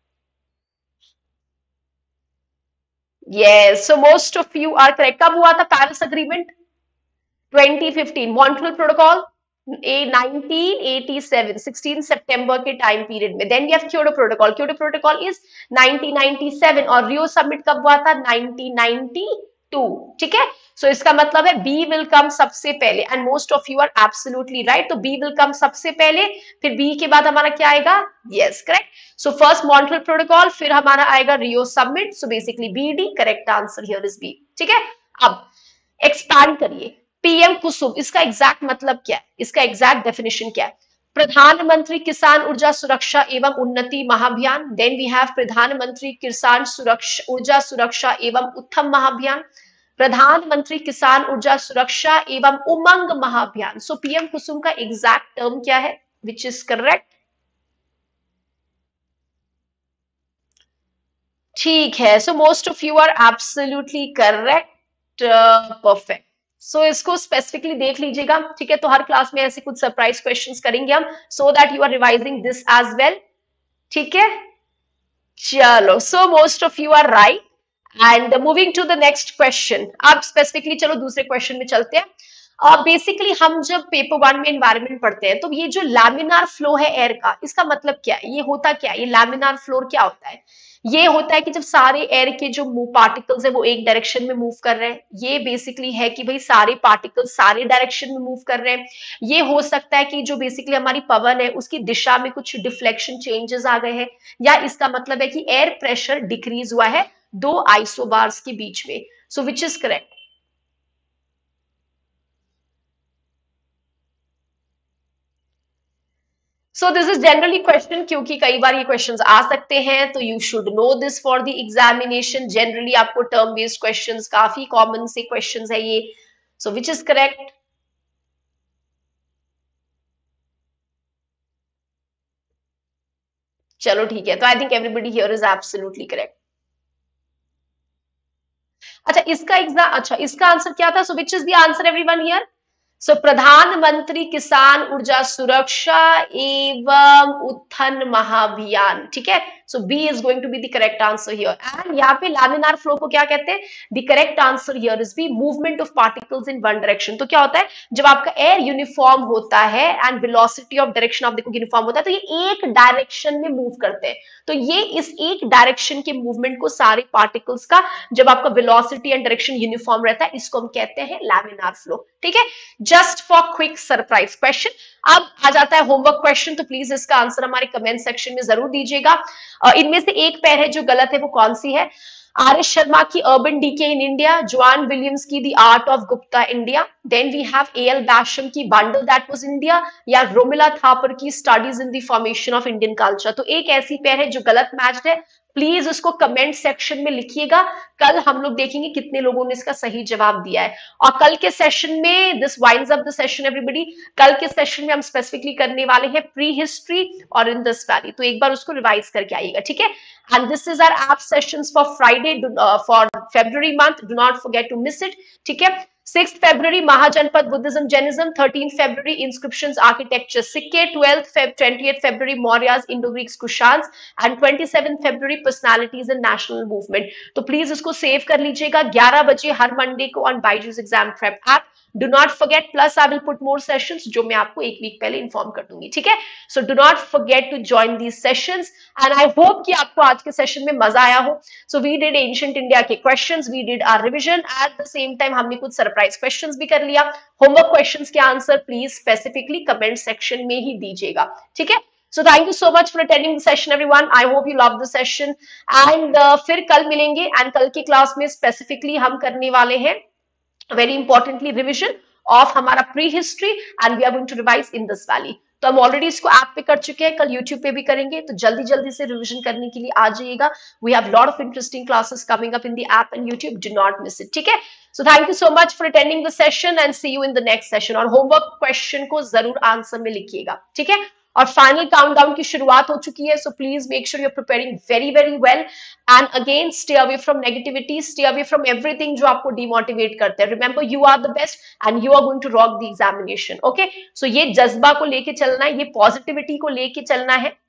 Yes, so most of you are correct. कब हुआ था Paris agreement? 2015। Montreal protocol a 1987, 16 सितंबर के time period में। Then we have Kyoto protocol. Kyoto protocol is 1997 और Rio summit कब हुआ था? 1992। ठीक है, सो इसका मतलब है बी विल कम सबसे पहले and most of you are absolutely right. तो बी विल कम सबसे पहले, फिर बी के बाद हमारा क्या आएगा? Yes, correct. So first Montreal protocol, फिर हमारा आएगा Rio summit. So basically B D, correct answer here is B. ठीक है, अब एक्सपैंड करिए। पीएम कुसुम, इसका एग्जैक्ट मतलब क्या है? इसका एग्जैक्ट डेफिनेशन क्या है? प्रधानमंत्री किसान ऊर्जा सुरक्षा एवं उन्नति महाभियान। देन वी हैव प्रधानमंत्री किसान सुरक्षा ऊर्जा सुरक्षा एवं उत्थम महाभियान, प्रधानमंत्री किसान ऊर्जा सुरक्षा एवं उमंग महाभियान। सो पीएम कुसुम का एग्जैक्ट टर्म क्या है? Which is correct? ठीक है, so most of you are absolutely correct, perfect. So इसको स्पेसिफिकली देख लीजिएगा। ठीक है, तो हर क्लास में ऐसे कुछ सरप्राइज क्वेश्चंस करेंगे हम, so that you are revising this as well. ठीक है, चलो, so most of you are right and moving to the next question. अब स्पेसिफिकली चलो दूसरे क्वेश्चन में चलते हैं। बेसिकली हम जब पेपर 1 में एनवायरनमेंट पढ़ते हैं तो ये जो लैमिनार फ्लो है एयर का, इसका मतलब क्या है? ये होता क्या है? ये लैमिनार फ्लो क्या होता है? ये होता है कि जब सारे एयर के जो पार्टिकल्स है वो एक डायरेक्शन में मूव कर रहे हैं। ये बेसिकली है कि भाई सारे पार्टिकल्स सारे डायरेक्शन में मूव कर रहे हैं। ये हो सकता है कि जो बेसिकली हमारी पवन है उसकी दिशा में कुछ डिफ्लेक्शन चेंजेस आ गए हैं, या इसका मतलब है कि एयर प्रेशर डिक्रीज हुआ है दो आइसोबार्स के बीच में। So which is correct? So this is generally question, क्योंकि कई बार ये क्वेश्चंस आ सकते हैं, तो you should know this for the examination. Generally आपको टर्म बेस्ड क्वेश्चंस, काफी कॉमन से क्वेश्चंस है ये। So which is correct? चलो ठीक है, तो I think everybody here is absolutely correct. अच्छा, इसका एग्जाम, अच्छा इसका आंसर क्या था? So which is the answer everyone here? सो प्रधानमंत्री किसान ऊर्जा सुरक्षा एवं उत्थान महाभियान, ठीक है। So B is going to be the correct answer here. And यहाँ पे लैमिनार फ्लो को क्या कहते हैं? The correct answer here is B movement of particles in one direction. तो क्या होता है, जब आपका एयर यूनिफॉर्म होता है एंड वेलोसिटी ऑफ डायरेक्शन आप देखो यूनिफॉर्म होता है, तो ये एक डायरेक्शन में मूव करते हैं। तो ये इस एक डायरेक्शन के मूवमेंट को, सारे पार्टिकल्स का, जब आपका वेलोसिटी एंड डायरेक्शन यूनिफॉर्म रहता है, इसको हम कहते हैं लैमिनार फ्लो, ठीक है। Just for quick surprise question. अब आ जाता है होमवर्क क्वेश्चन, तो प्लीज इसका आंसर हमारे कमेंट सेक्शन में जरूर दीजिएगा। इनमें से एक पैर है जो गलत है, वो कौन सी है? आर एस शर्मा की urban decay in India, John Williams की the art of Gupta India, then we have A L Basham की बंडल दैट वाज इंडिया, या रोमिला थापर की studies in the formation of Indian culture. तो एक ऐसी पैर है जो गलत मैच है, प्लीज उसको कमेंट सेक्शन में लिखिएगा। कल हम लोग देखेंगे कितने लोगों ने इसका सही जवाब दिया है। और कल के सेशन में, this winds up the session everybody, कल के सेशन में हम स्पेसिफिकली करने वाले हैं प्री हिस्ट्री और इंडस वैली, तो एक बार उसको रिवाइज करके आइएगा, ठीक है। And this is our app sessions for Friday for February month, do not forget to miss it, ठीक है। 6th February Mahajanapada Buddhism Jainism, 13th February inscriptions architecture सिक्के, 20th February Mauryas Indo-Greeks Kushans, and 27th February personalities and national movement। तो please इसको save कर लीजिएगा, 11 बजे हर Monday को on Byju's exam prep app. Do not forget, plus I will put more sessions जो मैं आपको एक वीक पहले इन्फॉर्म कर दूंगी, ठीक है। So do not forget to join these sessions, and I hope कि आपको आज के सेशन में मजा आया हो। So we did ancient India के questions, we did our revision, at the same time हमने कुछ सरप्राइज क्वेश्चंस भी कर लिया। होमवर्क क्वेश्चंस के answer please specifically comment section में ही दीजिएगा, ठीक है। So thank you so much for attending the session everyone. I hope you loved the session, and फिर कल मिलेंगे, एंड कल की क्लास में स्पेसिफिकली हम करने वाले हैं वेरी इंपॉर्टेंटली रिविजन ऑफ हमारा prehistory, and we are going to revise in this valley. तो हम ऑलरेडी इसको ऐप पे कर चुके हैं, कल यूट्यूब पे भी करेंगे, तो जल्दी जल्दी से रिवीजन करने के लिए आ जाइएगा। We have lot of interesting classes coming up in the app and YouTube, do not miss it, ठीक है। So thank you so much for attending the session, and see you in the next session. और homework question को जरूर answer में लिखिएगा, ठीक है। और फाइनल काउंटडाउन की शुरुआत हो चुकी है, so please make sure you are preparing very very well, and again stay away from negativity, stay away from everything जो आपको डिमोटिवेट करते हैं। Remember, you are the best and you are going to rock the examination, okay. So ये जज्बा को लेके चलना है, ये पॉजिटिविटी को लेके चलना है,